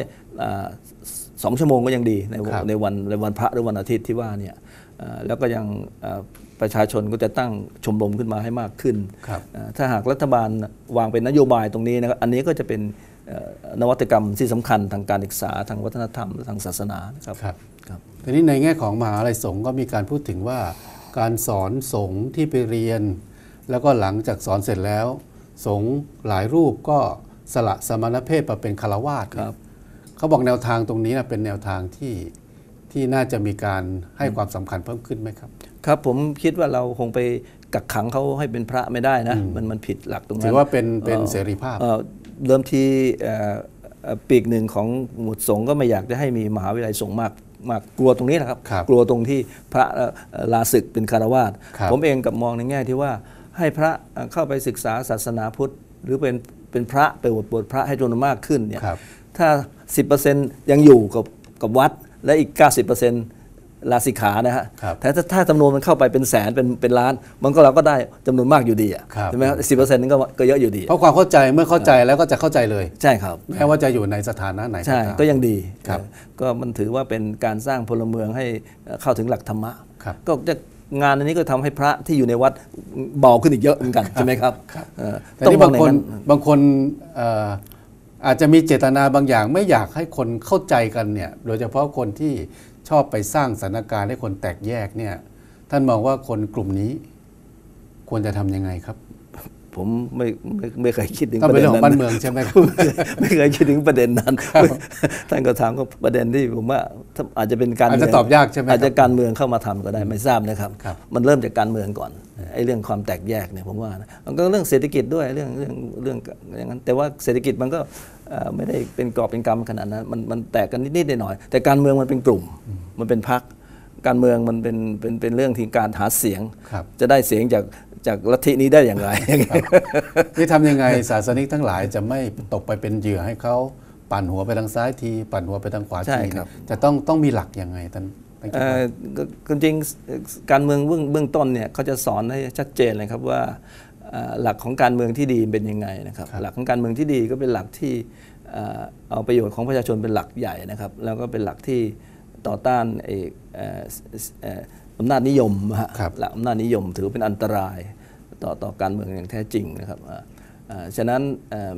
2 ชั่วโมงก็ยังดีในวันพระหรือวันอาทิตย์ที่ว่าเนี่ยแล้วก็ยังประชาชนก็จะตั้งชมรมขึ้นมาให้มากขึ้นถ้าหากรัฐบาลวางเป็นนโยบายตรงนี้นะครับอันนี้ก็จะเป็นนวัตกรรมที่สำคัญทางการศึกษาทางวัฒนธรรมทางศาสนานะครับทีนี้ในแง่ของมหาวิทยาลัยสงฆ์ก็มีการพูดถึงว่าการสอนสงฆ์ที่ไปเรียนแล้วก็หลังจากสอนเสร็จแล้วสงฆ์หลายรูปก็สละสมณเพศมาเป็นฆราวาสเขาบอกแนวทางตรงนี้เป็นแนวทางที่น่าจะมีการให้ความสำคัญเพิ่มขึ้นไหมครับครับผมคิดว่าเราคงไปกักขังเขาให้เป็นพระไม่ได้นะมันผิดหลักตรงนั้นถือว่าเป็นเสรีภาพเดิมทีปีกหนึ่งของหมุดสงฆ์ก็ไม่อยากจะให้มีมหาวิทยาลัยสงฆ์มากกลัวตรงนี้นะครับกลัวตรงที่พระลาศึกเป็นฆราวาสผมเองกับมองในแง่ที่ว่าให้พระเข้าไปศึกษาศาสนาพุทธหรือเป็นพระไปบวชพระให้จำนวนมากขึ้นเนี่ยถ้า 10% ยังอยู่กับวัดและอีก 90%ลาสิกขานะฮะแต่ถ้าจำนวนมันเข้าไปเป็นแสนเป็นล้านมันก็เราก็ได้จำนวนมากอยู่ดีอ่ะใช่ไหม10%นั้นก็เยอะอยู่ดีเพราะความเข้าใจเมื่อเข้าใจแล้วก็จะเข้าใจเลยใช่ครับแม้ว่าจะอยู่ในสถานะไหนใช่ก็ยังดีก็มันถือว่าเป็นการสร้างพลเมืองให้เข้าถึงหลักธรรมะก็จะงานอันนี้ก็ทำให้พระที่อยู่ในวัดเบาขึ้นอีกเยอะเหมือนกันใช่ไหมครับแต่ที่บางคนอาจจะมีเจตนาบางอย่างไม่อยากให้คนเข้าใจกันเนี่ยโดยเฉพาะคนที่ชอบไปสร้างสถานการณ์ให้คนแตกแยกเนี่ยท่านมองว่าคนกลุ่มนี้ควรจะทำยังไงครับผมไม่เคยคิดถึงต้องประเป็นเด็เรื่นองของนั้นบ้านเมืองใช่ไหมครับไม่เคยคิดถึงประเด็นนั้นท่านก็ถามก็ประเด็นที่ผมว่าอาจจะเป็นการอาจจะตอบยากใช่ไหมครับอาจจะการเมืองเข้ามาทำก็ได้ไม่ทราบนะครับครับมันเริ่มจากการเมืองก่อนไอ้เรื่องความแตกแยกเนี่ยผมว่านะมันก็เรื่องเศรษฐกิจด้วยเรื่องอย่างนั้นแต่ว่าเศรษฐกิจมันก็ไม่ได้เป็นกอบเป็นกำขนาดนั้นมันแตกกันนิดๆหน่อยๆแต่การเมืองมันเป็นกลุ่มมันเป็นพรรคการเมืองมันเป็นเรื่องที่การหาเสียงครับจะได้เสียงจากลัทธินี้ได้อย่างไรนี่ทำยังไงศาสนิกทั้งหลายจะไม่ตกไปเป็นเหยื่อให้เขาปั่นหัวไปทางซ้ายทีปั่นหัวไปทางขวาใช่ทีครับจะต้องมีหลักยังไงท่านคิดว่าก็จริงการเมืองเบื้องต้นเนี่ยเขาจะสอนให้ชัดเจนเลยครับว่าหลักของการเมืองที่ดีเป็นยังไงนะครับครับหลักของการเมืองที่ดีก็เป็นหลักที่เอาประโยชน์ของประชาชนเป็นหลักใหญ่นะครับแล้วก็เป็นหลักที่ต่อต้านอำนาจนิยมนะฮะครับหลักอำนาจนิยมถือเป็นอันตรายต่อการเมืองอย่างแท้จริงนะครับฉะนั้น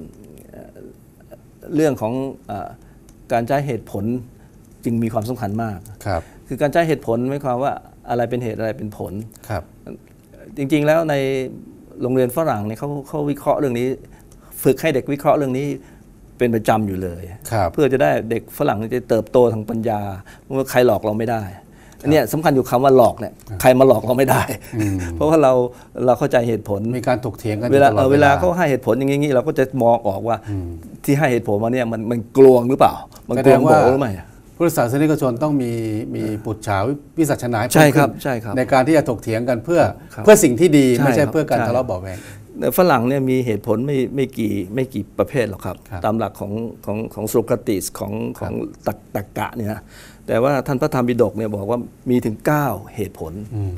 เรื่องของการใช้เหตุผลจึงมีความสำคัญมากครับคือการใช้เหตุผลหมายความว่าอะไรเป็นเหตุอะไรเป็นผลครับจริงๆแล้วในโรงเรียนฝรั่งเนี่ยเขาวิเคราะห์เรื่องนี้ ฝึกให้เด็กวิเคราะห์เรื่องนี้เป็นประจำอยู่เลยครับเพื่อจะได้เด็กฝรั่งจะเติบโตทางปัญญาว่าใครหลอกเราไม่ได้อันเนี้ยสำคัญอยู่คำว่าหลอกเนี่ยใครมาหลอกเราไม่ได้ เพราะว่าเราเข้าใจเหตุผลมีการถกเถียงกันเวลาอยู่ตอดเวลาเขาให้เหตุผลอย่างงี้เราก็จะมองออกว่าที่ให้เหตุผลมาเนี่ยมันกลวงหรือเปล่ามันกลวงโบหรือไม่พุทธศาสนิกชนต้องมีปุจฉาวิสัชนาใช่ครับเพิ่มขึ้นใช่ครับในการที่จะถกเถียงกันเพื่อครับเพื่อสิ่งที่ดีใช่ไม่ใช่ครับเพื่อการใช่ทะเลาะเบาะแวงแต่ฝรั่งเนี่ยมีเหตุผลไม่กี่ประเภทหรอกครับครับตามหลักของโซเคราติสของตรรกะเนี่ยนะแต่ว่าท่านพระธรรมปิฎกเนี่ยบอกว่ามีถึง 9 เหตุผล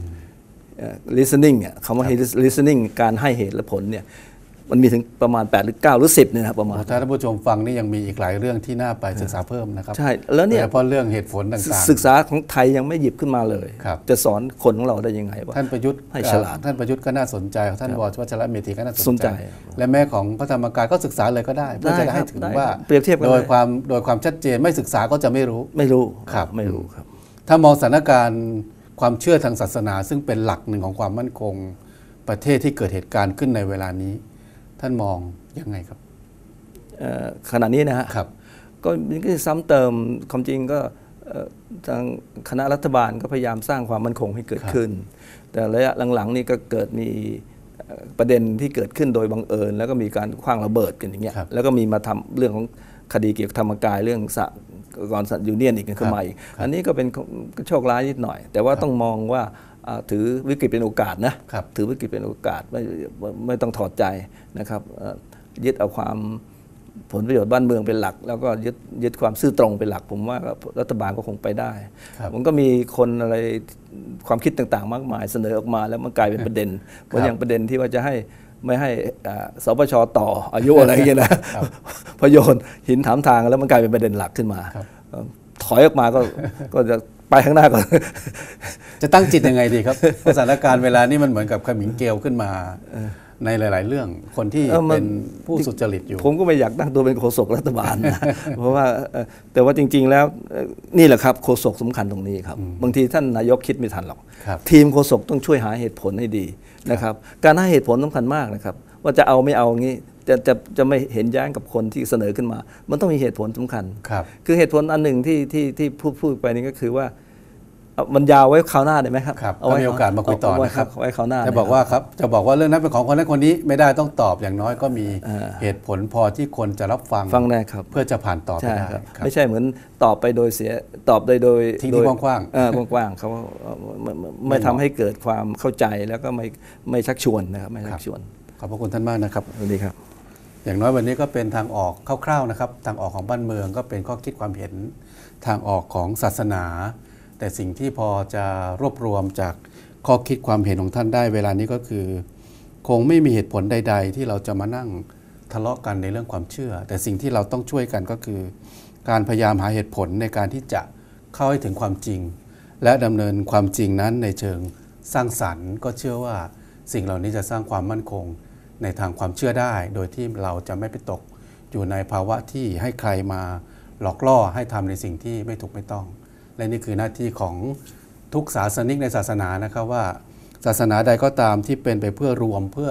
listening เนี่ยคำว่า listening การให้เหตุและผลเนี่ยมันมีถึงประมาณ8หรือ9หรือ10เนี่ยนะครับประมาณถ้าท่านผู้ชมฟังนี่ยังมีอีกหลายเรื่องที่น่าไปศึกษาเพิ่มนะครับใช่แล้วเนี่ยโดยเฉพาะเรื่องเหตุผลต่างๆศึกษาของไทยยังไม่หยิบขึ้นมาเลยครับจะสอนคนของเราได้ยังไงว่าท่านประยุทธ์ให้ฉลาดท่านประยุทธ์ก็น่าสนใจท่านวชวัชรเมธีก็น่าสสนนใจใจและแม่ของพระธรรมกายก็ศึกษาเลยก็ได้เพื่อจะได้ให้ถึงได้ว่าเปรียบเทียบกันโดยเลยความชัดเจนไม่ศึกษาก็จะไม่รู้ไม่รู้ครับไม่รู้ครับถ้ามองสถานการณ์ความเชื่อทางศาสนา ซึ่งเป็นหลักหนึ่งของความมั่นคงประเทศที่เกิดเหตุการณ์ขึ้นในเวลานี้ ท่านมองยังไงครับขณะนี้นะฮะครับก็ซ้ำเติมความจริงก็ทางคณะรัฐบาลก็พยายามสร้างความมั่นคงให้เกิดขึ้น แต่ระยะหลังๆนี่ก็เกิดมีประเด็นที่เกิดขึ้นโดยบังเอิญแล้วก็มีการขว้างระเบิดกันอย่างเงี้ยครับแล้วก็มีมาทำเรื่องของคดีเกี่ยวกับธรรมกายเรื่องสหกรณ์สัตว์ยูเนียนอีกขึ้นมาอีกอันนี้ก็เป็นโชคร้ายนิดหน่อย แต่ว่าต้องมองว่าถือวิกฤตเป็นโอกาสนะครับ ถือวิกฤตเป็นโอกาสไม่ต้องถอดใจนะครับยึดเอาความผลประโยชน์บ้านเมืองเป็นหลัก แล้วก็ยึดความซื่อตรงเป็นหลักผมว่ารัฐบาลก็คงไปได้ครับมันก็มีคนอะไรความคิดต่างๆ มากมายเสนอออกมาแล้วมันกลายเป็นประเด็นเพราะอย่างประเด็นที่ว่าจะไม่ให้สปชต่ออายุอะไรอย่างเงี้ยนะพอโยนหินถามทางแล้วมันกลายเป็นประเด็นหลักขึ้นมาครับถอยออกมาก็จะไปข้างหน้าก่อนจะตั้งจิตยังไงดีครับเพราะสถานการณ์เวลานี้มันเหมือนกับขมิงเกลียวขึ้นมาในหลาย ๆ เรื่องคนที่เป็นผู้สุจริตอยู่ผมก็ไม่อยากตั้งตัวเป็นโฆษกรัฐบาลนะ เพราะว่าแต่ว่าจริง ๆ แล้วนี่แหละครับโฆษกสำคัญตรงนี้ครับบางทีท่านนายกคิดไม่ทันหรอกครับทีมโฆษกต้องช่วยหาเหตุผลให้ดีนะครับการให้เหตุผลสำคัญมากนะครับว่าจะเอาไม่เอางี้จะไม่เห็นแย้งกับคนที่เสนอขึ้นมา มันต้องมีเหตุผลสำคัญครับคือเหตุผลอันหนึ่งที่พูดไปนี่ก็คือว่ามันยาวไว้คราวหน้าได้ไหมครับครับเาก็ไว้มีโอกาสมาคุยต่อนะครับไว้คราวหน้าจะบอกว่าครับจะบอกว่าเรื่องนั้นเป็นของคนนั้นคนนี้ไม่ได้ต้องตอบอย่างน้อยก็มีเหตุผลพอที่คนจะรับฟังฟังได้ครับเพื่อจะผ่านต่อไปใช่ได้ครับครับไม่ใช่เหมือนตอบไปโดยตอบโดยทิ้งที่กว้างๆกว้างๆเขาไม่ทำให้เกิดความเข้าใจแล้วก็ไม่ชักชวนนะครับไม่ชักชวนขอบพระคุณท่านมากนะครับสวัสดีครับอย่างน้อยวันนี้ก็เป็นทางออกคร่าวๆนะครับทางออกของบ้านเมืองก็เป็นข้อคิดความเห็นทางออกของศาสนา แต่สิ่งที่พอจะรวบรวมจากข้อคิดความเห็นของท่านได้เวลานี้ก็คือ คงไม่มีเหตุผลใด ๆ ที่เราจะมานั่งทะเลาะกันในเรื่องความเชื่อ แต่สิ่งที่เราต้องช่วยกันก็คือ การพยายามหาเหตุผลในการที่จะเข้าให้ถึงความจริง และดำเนินความจริงนั้นในเชิงสร้างสรรค์ก็เชื่อว่าสิ่งเหล่านี้จะสร้างความมั่นคงในทางความเชื่อได้ โดยที่เราจะไม่ไปตกอยู่ในภาวะที่ให้ใครมาหลอกล่อให้ทำในสิ่งที่ไม่ถูกไม่ต้อง และนี่คือหน้าที่ของทุกศาสนิกในศาสนานะครับว่าศาสนาใดก็ตามที่เป็นไปเพื่อรวมเพื่อ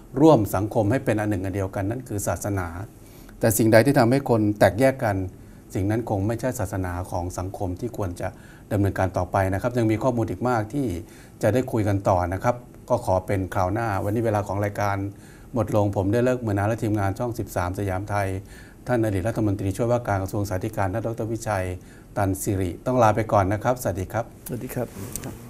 ร่วมสังคมให้เป็นอันหนึ่งอันเดียวกันนั่นคือศาสนา แต่สิ่งใดที่ทำให้คนแตกแยกกันสิ่งนั้นคงไม่ใช่ศาสนาของสังคมที่ควรจะดำเนินการต่อไปนะครับยังมีข้อมูลอีกมากที่จะได้คุยกันต่อนะครับก็ขอเป็นคราวหน้าวันนี้เวลาของรายการหมดลงผมได้เลิกมือนาและทีมงานช่อง 13 สยามไทยท่านอดีตรัฐมนตรีช่วยว่าการกระทรวงสาธารณสุขท่านดร.วิชัยตันสิริต้องลาไปก่อนนะครับสวัสดีครับสวัสดีครับ